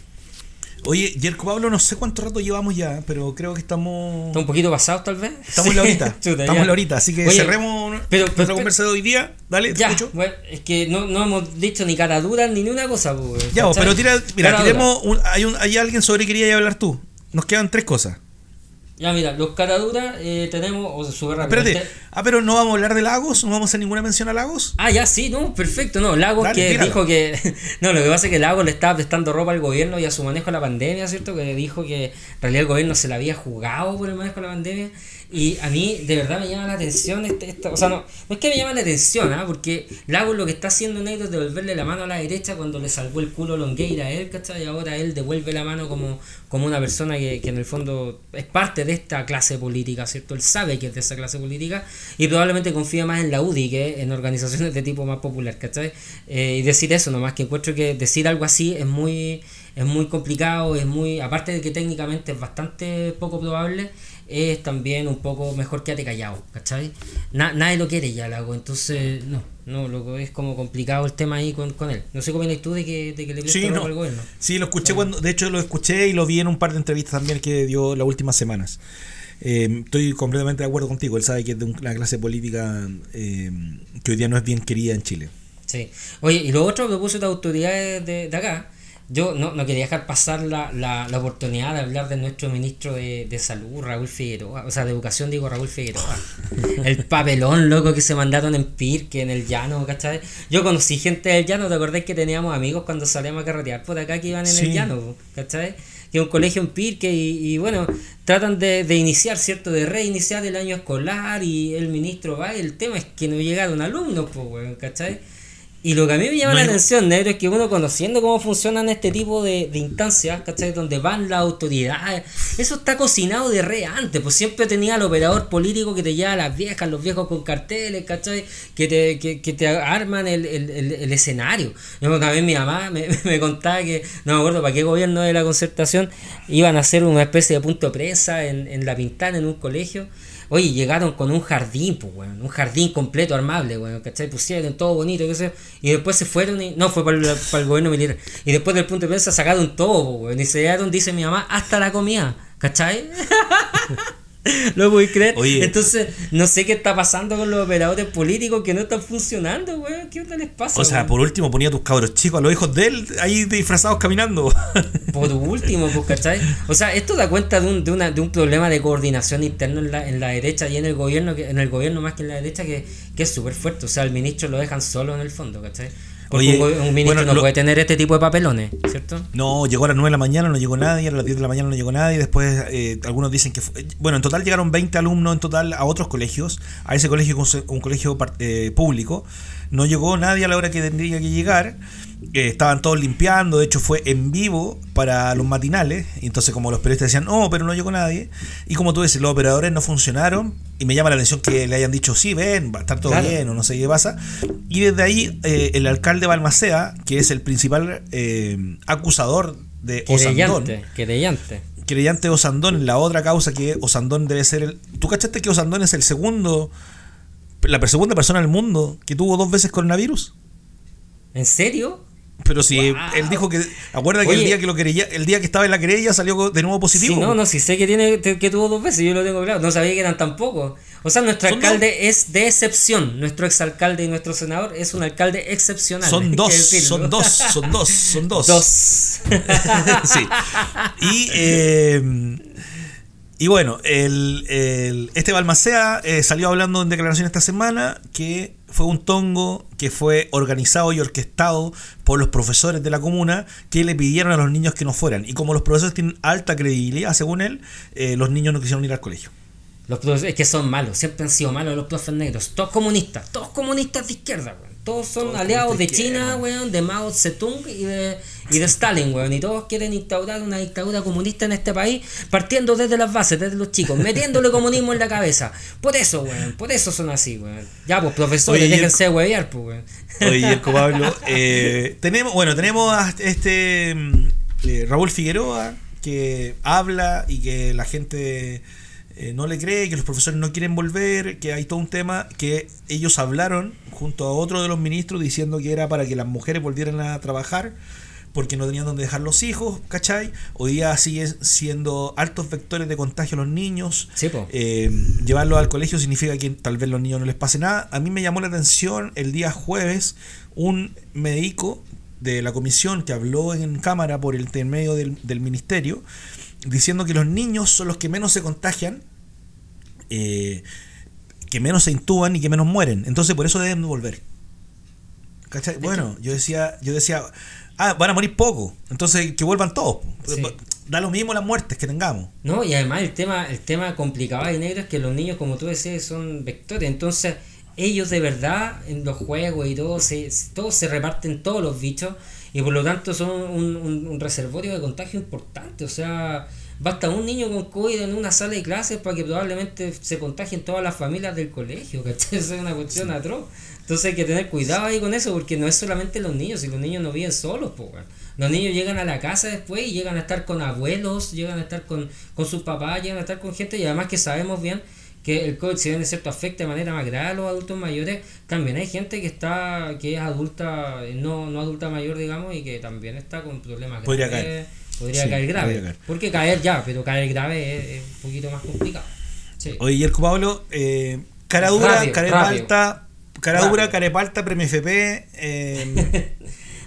Oye, Yerko Pablo, no sé cuánto rato llevamos ya, pero creo que estamos... ¿Está un poquito pasados tal vez? Estamos en la horita, Chuta, estamos ya. en la horita, así que Oye, cerremos pero, nuestra pero, conversa de hoy día. Dale, te ya, escucho. Bueno, es que no, no hemos dicho ni cara dura ni ni una cosa. Pues, ya, ¿sabes? Pero tira, mira, tiremos un, hay, un, hay alguien sobre que quería hablar tú. Nos quedan tres cosas. Ya, mira, los caraduras eh, tenemos... O súper rápido. Espérate, ah, pero no vamos a hablar de Lagos, no vamos a hacer ninguna mención a Lagos. Ah, ya, sí, no, perfecto, no, Lagos Dale, que tíralo. dijo que... No, lo que pasa es que Lagos le estaba prestando ropa al gobierno y a su manejo de la pandemia, ¿cierto? Que dijo que en realidad el gobierno se la había jugado por el manejo de la pandemia. Y a mí, de verdad, me llama la atención, este, este, o sea, no, no es que me llama la atención, ¿eh? Porque Lagos lo que está haciendo negro es devolverle la mano a la derecha cuando le salvó el culo Longueira a él, ¿cachai? Y ahora él devuelve la mano como, como una persona que, que en el fondo es parte de esta clase política, ¿cierto? Él sabe que es de esa clase política y probablemente confía más en la U D I que en organizaciones de tipo más popular, ¿cachai? Eh, y decir eso nomás, que encuentro que decir algo así es muy, es muy complicado, es muy, aparte de que técnicamente es bastante poco probable, es también un poco mejor quédate callado, ¿cachai? Na, nadie lo quiere ya, Lago, entonces no, no, lo, es como complicado el tema ahí con, con él. No sé cómo opinas tú de que, de que le preste sí, no. al gobierno. Sí, lo escuché, cuando, de hecho lo escuché y lo vi en un par de entrevistas también que dio las últimas semanas. Eh, estoy completamente de acuerdo contigo, él sabe que es de una clase política eh, que hoy día no es bien querida en Chile. Sí, oye, y lo otro a propósito de autoridades de, de acá, yo no, no quería dejar pasar la, la, la oportunidad de hablar de nuestro ministro de, de salud, Raúl Figueroa, o sea, de educación digo Raúl Figueroa. El papelón, loco, que se mandaron en Pirque, en el llano, ¿cachai? Yo conocí gente del llano, ¿te acordás que teníamos amigos cuando salíamos a carretear por acá que iban en Sí. el llano, ¿cachai? Que es un colegio en Pirque y, y bueno, tratan de, de iniciar, ¿cierto? De reiniciar el año escolar y el ministro va y el tema es que no llegaron alumnos, pues, weón, ¿cachai? Y lo que a mí me llama No la hay- atención, negro, es que uno conociendo cómo funcionan este tipo de, de instancias, ¿cachai? Donde van las autoridades, eso está cocinado de re antes, pues siempre tenía el operador político que te lleva a las viejas, los viejos con carteles, ¿cachai? Que te, que, que te arman el, el, el, el escenario. Yo una vez mi mamá me, me contaba que, no me acuerdo para qué gobierno de la Concertación, iban a hacer una especie de punto de prensa en, en La Pintana, en un colegio. Oye, llegaron con un jardín, pues, weón, un jardín completo armable, weón, ¿cachai? Pusieron todo bonito, qué sé yo, y después se fueron y, no, fue para el, para el gobierno militar, y después del punto de prensa sacaron todo, weón, y se llevaron, dice mi mamá, hasta la comida, ¿cachai? ¿Lo podéis creer? Oye. Entonces, no sé qué está pasando con los operadores políticos que no están funcionando, weón, ¿qué onda les pasa? O sea, weón? por último ponía a tus cabros chicos, a los hijos de él, ahí disfrazados caminando. Por último, pues, ¿cachai? O sea, esto da cuenta de un, de una, de un problema de coordinación interno en la, en la derecha y en el gobierno, que, en el gobierno más que en la derecha, que, que es súper fuerte. O sea, el ministro lo dejan solo en el fondo, ¿cachai? Porque Oye, un, go- un ministro bueno, no lo- puede tener este tipo de papelones, ¿cierto? No, llegó a las nueve de la mañana, no llegó nadie, a las diez de la mañana no llegó nadie, después eh, algunos dicen que... fue- bueno, en total llegaron veinte alumnos en total a otros colegios, a ese colegio, un colegio par- eh, público, no llegó nadie a la hora que tendría que llegar, eh, estaban todos limpiando, de hecho fue en vivo para los matinales, y entonces como los periodistas decían, no, pero no llegó nadie, y como tú dices, los operadores no funcionaron, y me llama la atención que le hayan dicho, sí, ven, va a estar todo Claro. bien, o no sé qué pasa, y desde ahí eh, el alcalde de Balmaceda, que es el principal eh, acusador de Osandón, Querellante, querellante. creyente de Osandón, en la otra causa que Osandón debe ser el... ¿Tú cachaste que Osandón es el segundo, la segunda persona del mundo que tuvo dos veces coronavirus? ¿En serio? Pero si Wow. él dijo que... Acuerda que el Oye. día que lo quería, el día que estaba en la querella salió de nuevo positivo. Sí, no, no, sí sé que tiene que tuvo dos veces, yo lo tengo claro. No sabía que eran tan pocos. O sea, nuestro Son alcalde es de excepción. Nuestro exalcalde y nuestro senador es un alcalde excepcional. Son hay que dos, decirlo. son dos, son dos, son dos. Dos. Sí. Y, eh, y bueno, el, el, este Balmaceda eh, salió hablando en declaración esta semana que fue un tongo que fue organizado y orquestado por los profesores de la comuna que le pidieron a los niños que no fueran. Y como los profesores tienen alta credibilidad, según él, eh, los niños no quisieron ir al colegio. Los profesores, es que son malos, siempre han sido malos los profes negros. Todos comunistas, todos comunistas de izquierda, weón. Todos son Todos aliados de comunistas de China, izquierda. weón, de Mao Zedong y de, y de Stalin, weón. Y todos quieren instaurar una dictadura comunista en este país, partiendo desde las bases, desde los chicos, metiéndole comunismo en la cabeza. Por eso, weón, por eso son así, weón. Ya, pues, profesores, Oye, y el- déjense de huevear, pues, weón. Oye, Yerko Pablo, eh, tenemos, bueno, tenemos a este mm, eh, Raúl Figueroa que habla y que la gente eh, no le cree, que los profesores no quieren volver, que hay todo un tema, que ellos hablaron junto a otro de los ministros diciendo que era para que las mujeres volvieran a trabajar porque no tenían donde dejar los hijos, ¿cachai? Hoy día siguen siendo altos vectores de contagio a los niños. Sí, po. Eh, llevarlos al colegio significa que tal vez a los niños no les pase nada. A mí me llamó la atención el día jueves un médico de la comisión que habló en cámara por el intermedio del, del ministerio diciendo que los niños son los que menos se contagian, eh, que menos se intuban y que menos mueren. Entonces por eso deben volver. ¿Cachai? Bueno, yo decía, yo decía, ah, van a morir poco, entonces que vuelvan todos. Sí. Da lo mismo las muertes que tengamos. No, y además el tema, el tema complicado y negro es que los niños, como tú decías, son vectores. Entonces, ellos de verdad, en los juegos y todo, se, todos se reparten todos los bichos. Y por lo tanto son un, un, un reservorio de contagio importante. O sea, basta un niño con COVID en una sala de clases para que probablemente se contagien todas las familias del colegio, ¿cachai? Eso es una cuestión Sí. atroz. Entonces hay que tener cuidado ahí con eso, porque no es solamente los niños, si los niños no viven solos, pues, weón. Los niños llegan a la casa después y llegan a estar con abuelos, llegan a estar con, con sus papás, llegan a estar con gente, y además que sabemos bien que el COVID, si bien es cierto, afecta de manera más grave a los adultos mayores, también hay gente que está, que es adulta, no, no adulta mayor, digamos, y que también está con problemas Podría graves. caer. Podría Sí, caer grave. podría caer. Porque caer ya, pero caer grave es, es un poquito más complicado. Sí. Oye, Yerko Pablo, eh, cara dura, Rápido, cara rápido. palta, cara Rápido. dura, cara palta, premio F P, eh,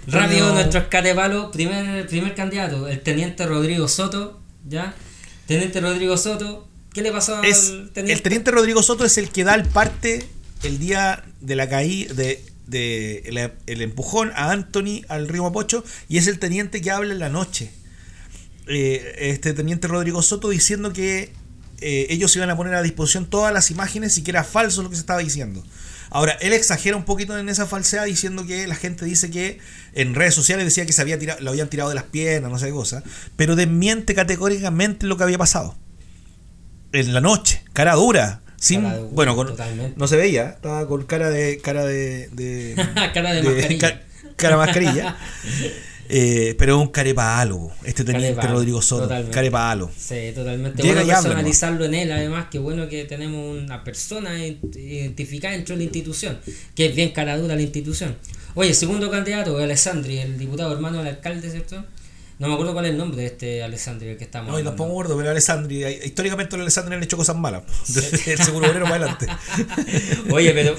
Rápido, Bueno, nuestro escatepalo, primer, primer candidato, el teniente Rodrigo Soto, ¿ya? Teniente Rodrigo Soto, ¿qué le pasó es, al teniente? el teniente Rodrigo Soto es el que da el parte el día de la caída, de, de el, el empujón a Anthony al río Mapocho, y es el teniente que habla en la noche. Eh, este teniente Rodrigo Soto diciendo que eh, ellos iban a poner a disposición todas las imágenes y que era falso lo que se estaba diciendo. Ahora, él exagera un poquito en esa falsedad diciendo que la gente dice que en redes sociales decía que se había tirado, lo habían tirado de las piernas, no sé qué cosa, pero desmiente categóricamente lo que había pasado. En la noche, cara dura, sin, Cara dura, bueno, con, no se veía, estaba con cara de cara de, de cara de, de mascarilla. Ca, cara mascarilla. Eh, pero es un carepalo, este teniente Carepalo, Rodrigo Soto, totalmente. carepalo. Sí, totalmente. Llega Bueno y habla, personalizarlo en él, además, que bueno que tenemos una persona identificada dentro de la institución, que es bien cara dura la institución. Oye, segundo candidato, Alessandri, el diputado hermano del alcalde, ¿cierto? No me acuerdo cuál es el nombre de este Alessandri, el que estamos No, y tampoco me acuerdo, pero Alessandri, históricamente los Alessandri han hecho cosas malas, desde el seguro obrero para adelante. Oye, pero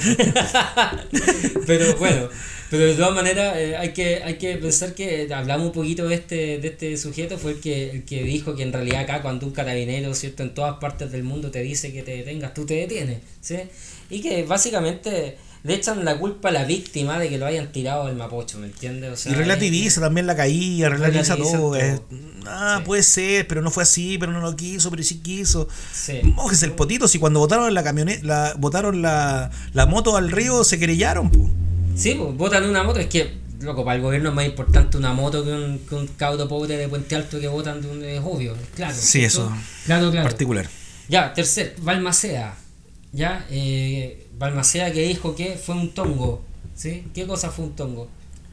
pero bueno, pero de todas maneras eh, hay que hay que pensar que hablamos un poquito de este de este sujeto, fue el que el que dijo que en realidad acá cuando un carabinero, cierto, en todas partes del mundo te dice que te detengas, tú te detienes, ¿sí? Y que básicamente le echan la culpa a la víctima de que lo hayan tirado al Mapocho, ¿me entiendes? O sea, y relativiza es, también la caída, relativiza, relativiza todo. todo. Es, ah, sí. Puede ser, pero no fue así, pero no lo quiso, pero sí quiso. Sí. Mójese el potito, si cuando botaron la camioneta, la, botaron la, la moto al río, se querellaron, pues. Sí, pues botan una moto, es que, loco, para el gobierno es más importante una moto que un, que un cabro pobre de Puente Alto que botan de un, es obvio, claro. Sí, eso. Claro, claro. Particular. Ya, tercer, Balmaceda. Ya, eh, Balmaceda que dijo que fue un tongo, ¿sí? ¿Qué cosa fue un tongo?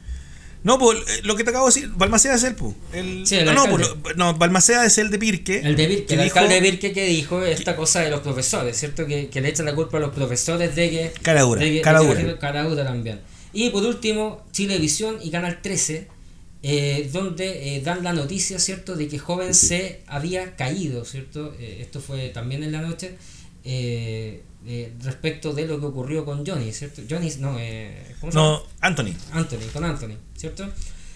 No, pues lo que te acabo de decir, Balmaceda es él, pues. El, sí, el no, no, pues, no, Balmaceda es el de Pirque. El de Pirque, el dijo, alcalde de Pirque que dijo esta que, cosa de los profesores, ¿cierto? Que, que le echan la culpa a los profesores de que... Cara dura, de que, cara de dura. Que, cara dura también. Y por último, Chilevisión y Canal trece, eh, donde eh, dan la noticia, ¿cierto? De que joven se había caído, ¿cierto? Eh, esto fue también en la noche. Eh, eh, respecto de lo que ocurrió con Johnny, ¿cierto? Johnny, no, eh, ¿cómo se llama? No, Anthony. Anthony, con Anthony, ¿cierto?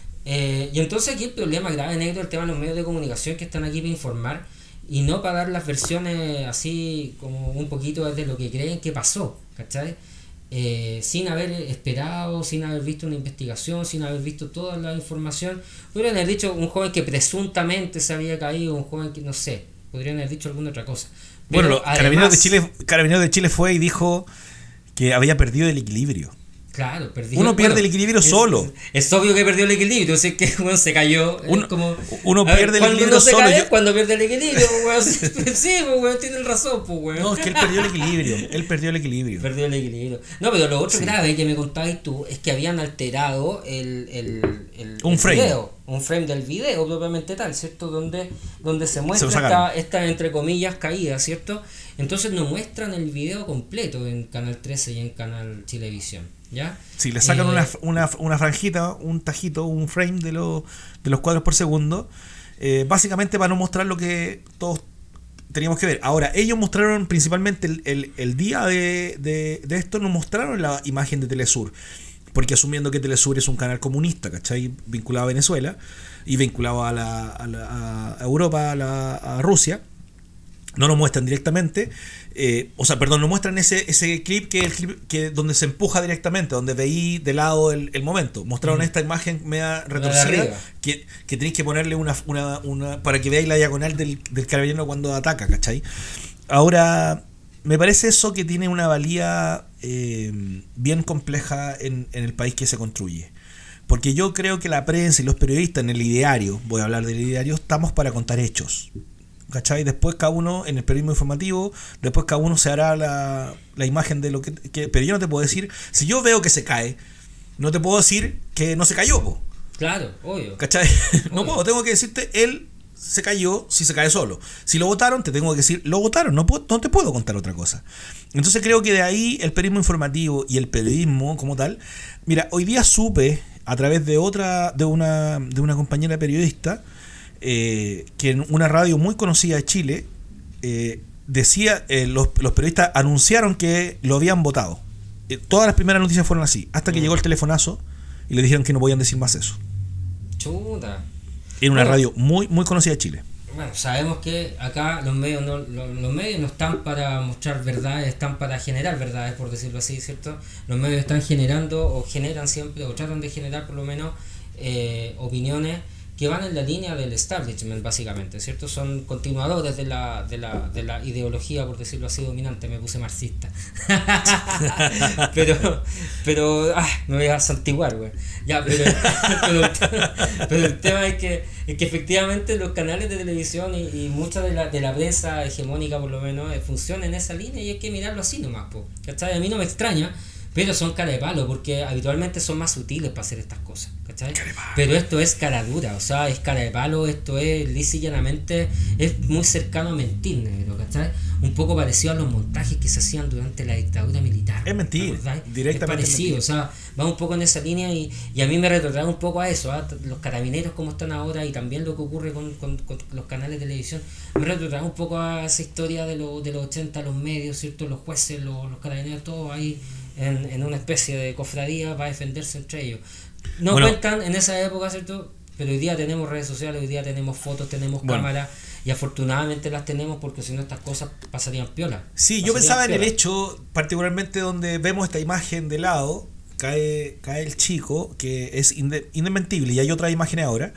Eh, y entonces aquí el problema grave, negro, el tema de los medios de comunicación que están aquí para informar y no para dar las versiones así como un poquito de lo que creen que pasó, ¿cachai? Eh, sin haber esperado, sin haber visto una investigación, sin haber visto toda la información. Podrían haber dicho un joven que presuntamente se había caído, un joven que no sé, podrían haber dicho alguna otra cosa. Pero bueno, además, Carabineros de Chile, Carabineros de Chile fue y dijo que había perdido el equilibrio. Claro, perdió, uno pierde bueno, el equilibrio es, solo. Es obvio que perdió el equilibrio, así que bueno, se cayó. Uno, como, uno pierde ver, el equilibrio uno se solo. Cae, yo... Cuando pierde el equilibrio, weón. Sí, pues, weón, tienen razón, pues, weón. No, es que él perdió el equilibrio. Él perdió el equilibrio. Perdió el equilibrio. No, pero lo otro sí. grave que me contabas tú es que habían alterado el, el, el, un el frame. video. Un frame del video propiamente tal, ¿cierto? Donde, donde se muestra se esta, esta, entre comillas, caída, ¿cierto? Entonces no muestran el video completo en Canal trece y en Canal Chilevisión, ¿ya? Sí, le sacan eh, una, una, una franjita, un tajito, un frame de, lo, de los cuadros por segundo, eh, básicamente para no mostrar lo que todos teníamos que ver. Ahora, ellos mostraron principalmente el, el, el día de, de, de esto, no mostraron la imagen de Telesur. Porque asumiendo que Telesur es un canal comunista, ¿cachai? Vinculado a Venezuela y vinculado a, la, a, la, a Europa, a, la, a Rusia, no lo muestran directamente. Eh, o sea, perdón, no muestran ese, ese clip que el clip que donde se empuja directamente, donde veí de lado el, el momento. Mostraron mm. esta imagen media retorcida que, que tenéis que ponerle una, una, una para que veáis la diagonal del, del carabinero cuando ataca, ¿cachai? Ahora, me parece eso que tiene una valía eh, bien compleja en, en el país que se construye. Porque yo creo que la prensa y los periodistas en el ideario, voy a hablar del ideario, estamos para contar hechos. ¿Cachai? Después cada uno, en el periodismo informativo, después cada uno se hará la, la imagen de lo que, que... Pero yo no te puedo decir, si yo veo que se cae, no te puedo decir que no se cayó, po. Claro, obvio. ¿Cachai? Obvio. No puedo, tengo que decirte, él se cayó si se cae solo. Si lo votaron, te tengo que decir, lo votaron, no, puedo, no te puedo contar otra cosa. Entonces creo que de ahí el periodismo informativo y el periodismo como tal... Mira, hoy día supe, a través de otra, de una, de una compañera periodista, eh, que en una radio muy conocida de Chile, eh, decía, eh, los, los periodistas anunciaron que lo habían votado. Eh, todas las primeras noticias fueron así, hasta que mm. llegó el telefonazo, y le dijeron que no podían decir más eso. Chuta. En una Bueno, radio muy muy conocida de Chile. Bueno, sabemos que acá los medios no, los, los medios no están para mostrar verdades, están para generar verdades, por decirlo así, ¿cierto? Los medios están generando o generan siempre, o tratan de generar por lo menos eh, opiniones que van en la línea del establishment, básicamente, ¿cierto? Son continuadores de la, de la, de la ideología, por decirlo así, dominante. Me puse marxista. pero, pero, ah, me voy a santiguar, güey. Ya, pero, pero, pero el tema es que, es que efectivamente los canales de televisión y, y mucha de la, de la prensa hegemónica, por lo menos, eh, funcionan en esa línea y hay que mirarlo así nomás, po, ¿cachai? A mí no me extraña, pero son cara de palo, porque habitualmente son más sutiles para hacer estas cosas, ¿cachai? Pero esto es cara dura, o sea, es cara de palo, esto es lisa y llanamente, es muy cercano a mentir, negro, ¿cachai? Un poco parecido a los montajes que se hacían durante la dictadura militar. Es mentir, directamente. Es parecido, mentir. O sea, va un poco en esa línea y, y a mí me retrotrae un poco a eso, ¿eh? Los carabineros como están ahora y también lo que ocurre con, con, con los canales de televisión, me retrotrae un poco a esa historia de, lo, de los ochenta, los medios, ¿cierto? Los jueces, los, los carabineros, todos ahí en, en una especie de cofradía para defenderse entre ellos. No bueno, cuentan en esa época, ¿cierto? Pero hoy día tenemos redes sociales, hoy día tenemos fotos, tenemos bueno. cámaras y afortunadamente las tenemos porque si no estas cosas pasarían piola. Sí, pasarían yo pensaba piola. en el hecho, particularmente donde vemos esta imagen de lado, cae, cae el chico, que es inde, indesmentible, y hay otras imágenes ahora.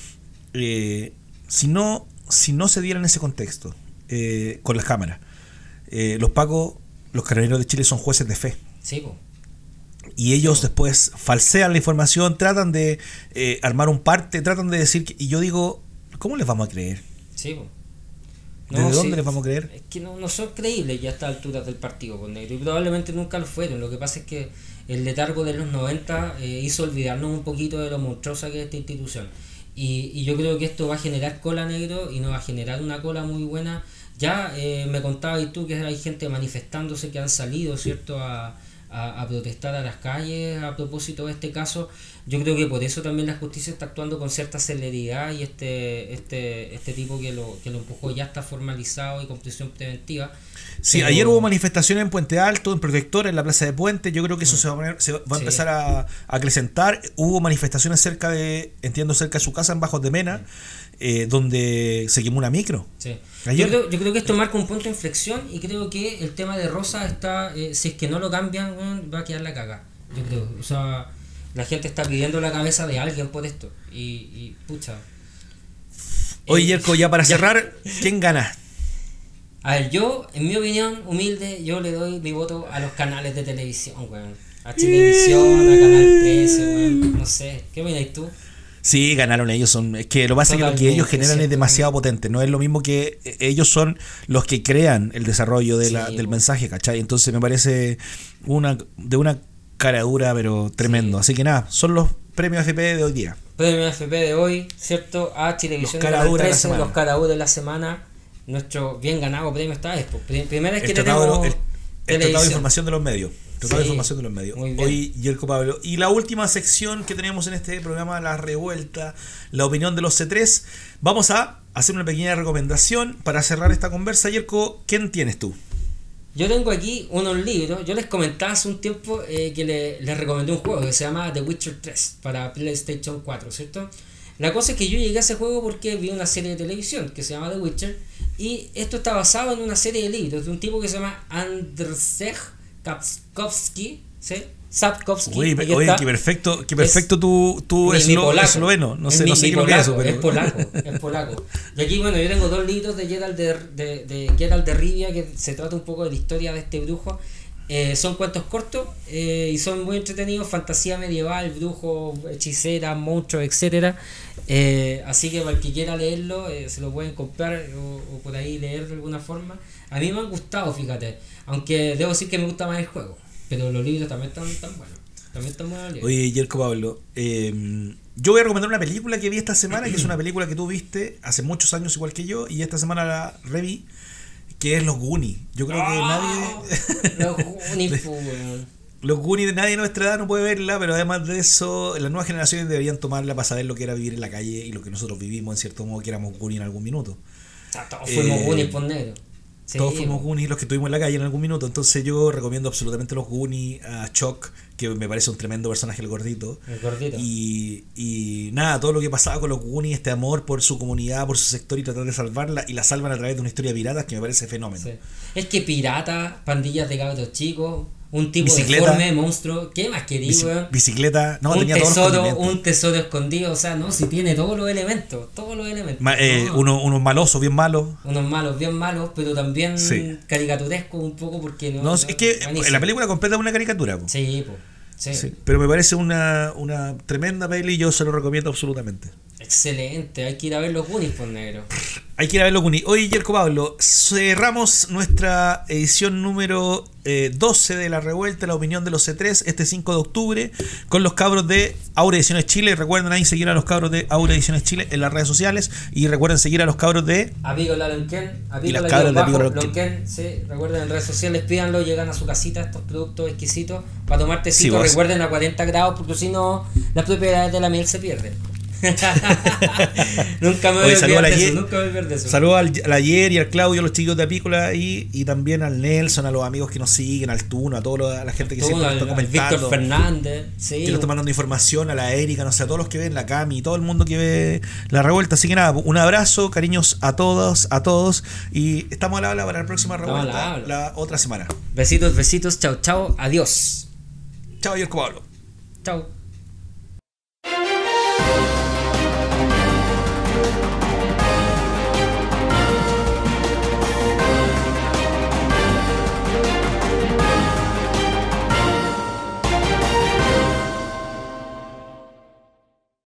Eh, si, no, si no se diera en ese contexto, eh, con las cámaras, eh, los pacos, los carabineros de Chile son jueces de fe. Sí, po. Y ellos después falsean la información, tratan de eh, armar un parte, tratan de decir que, y yo digo, ¿cómo les vamos a creer? Sí, po. ¿Desde No, dónde sí, les vamos a creer? Es que no, no son creíbles ya a estas alturas del partido con negro y probablemente nunca lo fueron. Lo que pasa es que el letargo de los noventa eh, hizo olvidarnos un poquito de lo monstruosa que es esta institución. Y, y yo creo que esto va a generar cola, negro, y nos va a generar una cola muy buena. Ya eh, me contabas tú que hay gente manifestándose que han salido, ¿cierto?, a, a, a protestar a las calles a propósito de este caso. Yo creo que por eso también la justicia está actuando con cierta celeridad y este este este tipo que lo que lo empujó ya está formalizado y con prisión preventiva. Sí, Pero, ayer hubo manifestaciones en Puente Alto, en Protectora, en la Plaza de Puente. Yo creo que eso se va a, poner, se va a Sí. empezar a, a acrecentar. Hubo manifestaciones cerca de, entiendo, cerca de su casa, en Bajos de Mena, eh, donde se quemó una micro. Sí. Ayer- Yo, creo, yo creo que esto marca un punto de inflexión y creo que el tema de Rosa está, eh, si es que no lo cambian, weón, va a quedar la caga. Yo creo, o sea, la gente está pidiendo la cabeza de alguien por esto y, y pucha. Oye, Eh, Yerko, ya para ya. cerrar, ¿quién gana? A ver, yo, en mi opinión humilde, yo le doy mi voto a los canales de televisión, weón. A Chilevisión, a Canal trece, weón. No sé, ¿qué opinas tú? Sí, ganaron ellos. Son, es que lo que pasa es que lo que Totalmente, ellos generan sí. es demasiado potente. No es lo mismo que eh, ellos son los que crean el desarrollo de la, Sí, del po. mensaje, ¿cachai? Entonces me parece una de una cara dura, pero tremendo. Sí. Así que nada, son los premios F P de hoy día. Premio F P de hoy, ¿cierto? A Chilevisión Los de cara Canal dura de la trece, semana. los cara dura de la semana. Nuestro bien ganado premio esta vez. Pues. Pri- Primera vez que El tratado, de, tenemos lo- el, el tratado de televisión. información de los medios. Tratado de Sí, información de los medios. muy bien. Hoy, Yerko Pablo. Y la última sección que tenemos en este programa, La Revuelta, la opinión de los C tres. Vamos a hacer una pequeña recomendación para cerrar esta conversa. Yerko, ¿quién tienes tú? Yo tengo aquí unos libros. Yo les comentaba hace un tiempo eh, que le- les recomendé un juego que se llama The Witcher tres para PlayStation cuatro, ¿cierto? La cosa es que yo llegué a ese juego porque vi una serie de televisión que se llama The Witcher y esto está basado en una serie de libros de un tipo que se llama Andrzej Sapkowski, ¿sí? Sapkowski. Oye, aquí oye está. qué perfecto, qué perfecto tu, tu Mi- mi eslo- polaco. esloveno. No Es sé, mi- no sé mi qué es lo que es polaco, eso, pero... es polaco, es polaco. Y aquí, bueno, yo tengo dos libros de Geralt de, de, de, Geralt de Rivia que se trata un poco de la historia de este brujo. Eh, son cuentos cortos eh, y son muy entretenidos, fantasía medieval, brujo, hechicera, monstruos, etcétera. Eh, así que para el que quiera leerlo, eh, se lo pueden comprar o, o por ahí leer de alguna forma. A mí me han gustado, fíjate, aunque debo decir que me gusta más el juego, pero los libros también están, están buenos. También están buenos los libros. Oye, Yerko Pablo, eh, yo voy a recomendar una película que vi esta semana, que es una película que tú viste hace muchos años igual que yo, y esta semana la reví, que es Los Goonies. Yo creo que ¡Oh! nadie... Los Goonies, po, weón. Los Goonies, nadie de nuestra edad no puede verla, pero además de eso, las nuevas generaciones deberían tomarla para saber lo que era vivir en la calle y lo que nosotros vivimos, en cierto modo, que éramos Goonies en algún minuto. O sea, todos fuimos Eh, Goonies por negro. Sí, Todos fuimos po. Goonies los que estuvimos en la calle en algún minuto. Entonces yo recomiendo absolutamente los Goonies, a Chuck, que me parece un tremendo personaje, el gordito. El gordito. Y, y nada, todo lo que pasaba con los Goonies, este amor por su comunidad, por su sector y tratar de salvarla. Y la salvan a través de una historia de piratas que me parece fenómeno. Sí. Es que pirata, pandillas de cabros chicos, un tipo Bicicleta. deforme, monstruo. ¿Qué más querías, Bici- weón? bicicleta, no, un tenía todos los tesoro, condimentos. un tesoro escondido, o sea, no, si tiene todos los elementos, todos los elementos. Ma- eh, No. uno- unos malosos, bien malos. Unos malos, bien malos, pero también Sí. caricaturescos un poco porque no. No, no- es que buenísimo. la película completa es una caricatura. Po. Sí, pues. Sí. Sí, pero me parece una, una tremenda peli y yo se lo recomiendo absolutamente. Excelente, hay que ir a ver los Goonies por negro. Hay que ir a verlo con... Oye, Yerko Pablo, cerramos nuestra edición número eh, doce de La Revuelta, la opinión de los C tres, este cinco de octubre, con los cabros de Aura Ediciones Chile. Recuerden ahí seguir a los cabros de Aura Ediciones Chile en las redes sociales y recuerden seguir a los cabros de... Apícola Lonquén, Y las Apícola cabras de bajo, Apícola Lonquén. Lonquén, sí, recuerden en redes sociales, pídanlo, llegan a su casita estos productos exquisitos para tomar Sí, tecito, vos. recuerden a cuarenta grados porque si no las propiedades de la miel se pierden. Nunca me voy Oye, a saludo a olvidar la de Ye- eso, nunca me voy a olvidar de eso. Saludos al, al Ayer y al Claudio, a los chicos de Apícola y, y también al Nelson, a los amigos que nos siguen, al Tuno, a toda a la gente que Todo, siempre nos al- está al comentando. Víctor Fernández, sí. Que nos está mandando información, a la Erika, no sé, a todos los que ven, la Cami, todo el mundo que ve La Revuelta. Así que nada, un abrazo, cariños a todos, a todos. Y estamos al habla para la próxima Estamos al revuelta, habla. la otra semana. Besitos, besitos, chao, chao, adiós. Chao, Yerko Pablo. Chao.